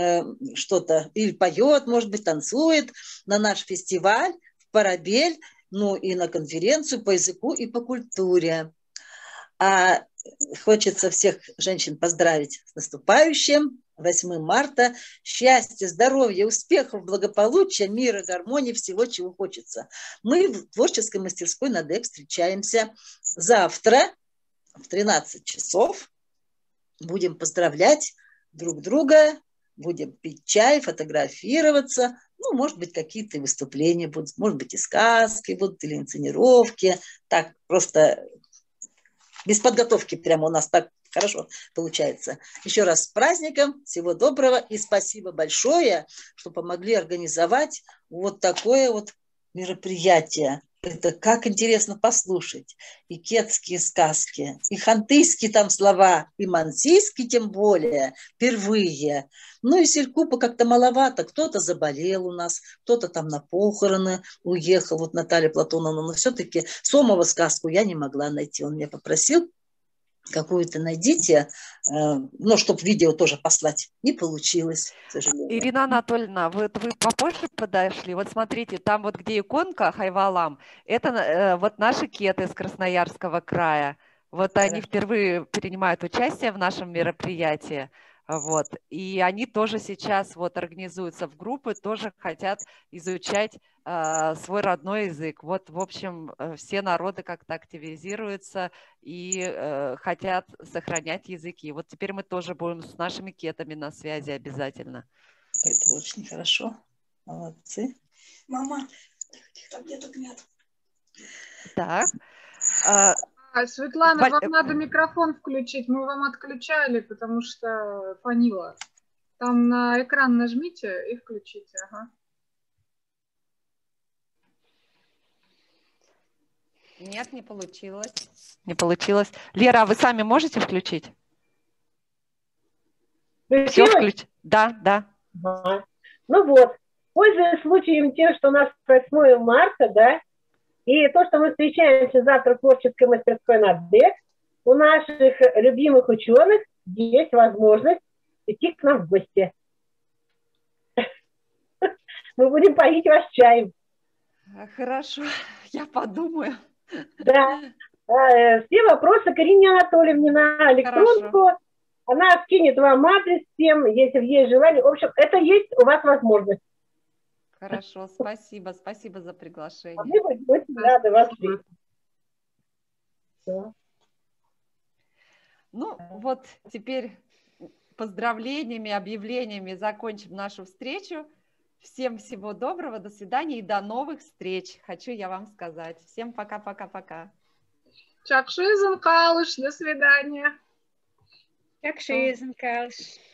что-то, или поет, может быть, танцует на наш фестиваль в Парабель, ну и на конференцию по языку и по культуре. А хочется всех женщин поздравить с наступающим 8 марта. Счастья, здоровья, успехов, благополучия, мира, гармонии, всего, чего хочется. Мы в творческой мастерской «Надек» встречаемся завтра в 13 часов. Будем поздравлять друг друга, будем пить чай, фотографироваться. Ну, может быть, какие-то выступления будут, может быть, и сказки будут, или инсценировки. Так, просто без подготовки прямо у нас так хорошо получается. Еще раз с праздником, всего доброго и спасибо большое, что помогли организовать вот такое вот мероприятие. Это как интересно послушать. И кетские сказки, и хантыйские там слова, и мансийские тем более, впервые. Ну и Селькупа как-то маловато. Кто-то заболел у нас, кто-то там на похороны уехал. Вот Наталья Платоновна, но все-таки Сомова сказку я не могла найти. Он меня попросил, какую-то найдите, ну, чтобы видео тоже послать. Не получилось, к сожалению. Ирина Анатольевна, вы попозже подошли. Вот смотрите, там вот где иконка Хайвалам, это вот наши кеты из Красноярского края. Вот они впервые принимают участие в нашем мероприятии. Вот. И они тоже сейчас вот организуются в группы, тоже хотят изучать свой родной язык. Вот, в общем, все народы как-то активизируются и хотят сохранять языки. Вот теперь мы тоже будем с нашими кетами на связи обязательно. Это очень хорошо. Молодцы. Мама, там где-то гнят. Так. Светлана, вам надо микрофон включить. Мы вам отключали, потому что фонило. Там на экран нажмите и включите. Ага. Нет, не получилось. Не получилось. Лера, а вы сами можете включить? Все включить? Да, да. Ага. Ну вот, пользуясь случаем тем, что у нас 8 марта, да, и то, что мы встречаемся завтра в творческой мастерской «Надек», у наших любимых ученых есть возможность идти к нам в гости. Мы будем поить вас чаем. Хорошо, я подумаю. Да. Все вопросы к Ирине Анатольевне на электронку. Хорошо. Она скинет вам адрес всем, если есть желание. В общем, это есть у вас возможность. Хорошо, спасибо. Спасибо за приглашение. Мы очень рады вас видеть. Ну, вот теперь поздравлениями, объявлениями закончим нашу встречу. Всем всего доброго, до свидания и до новых встреч. Хочу я вам сказать. Всем пока-пока-пока. Чакшизен калыш, до свидания. Чакшизен калыш.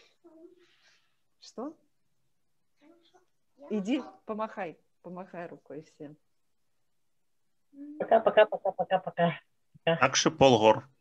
Что? Иди, помахай рукой всем. Пока-пока-пока-пока-пока. Акши Полгор.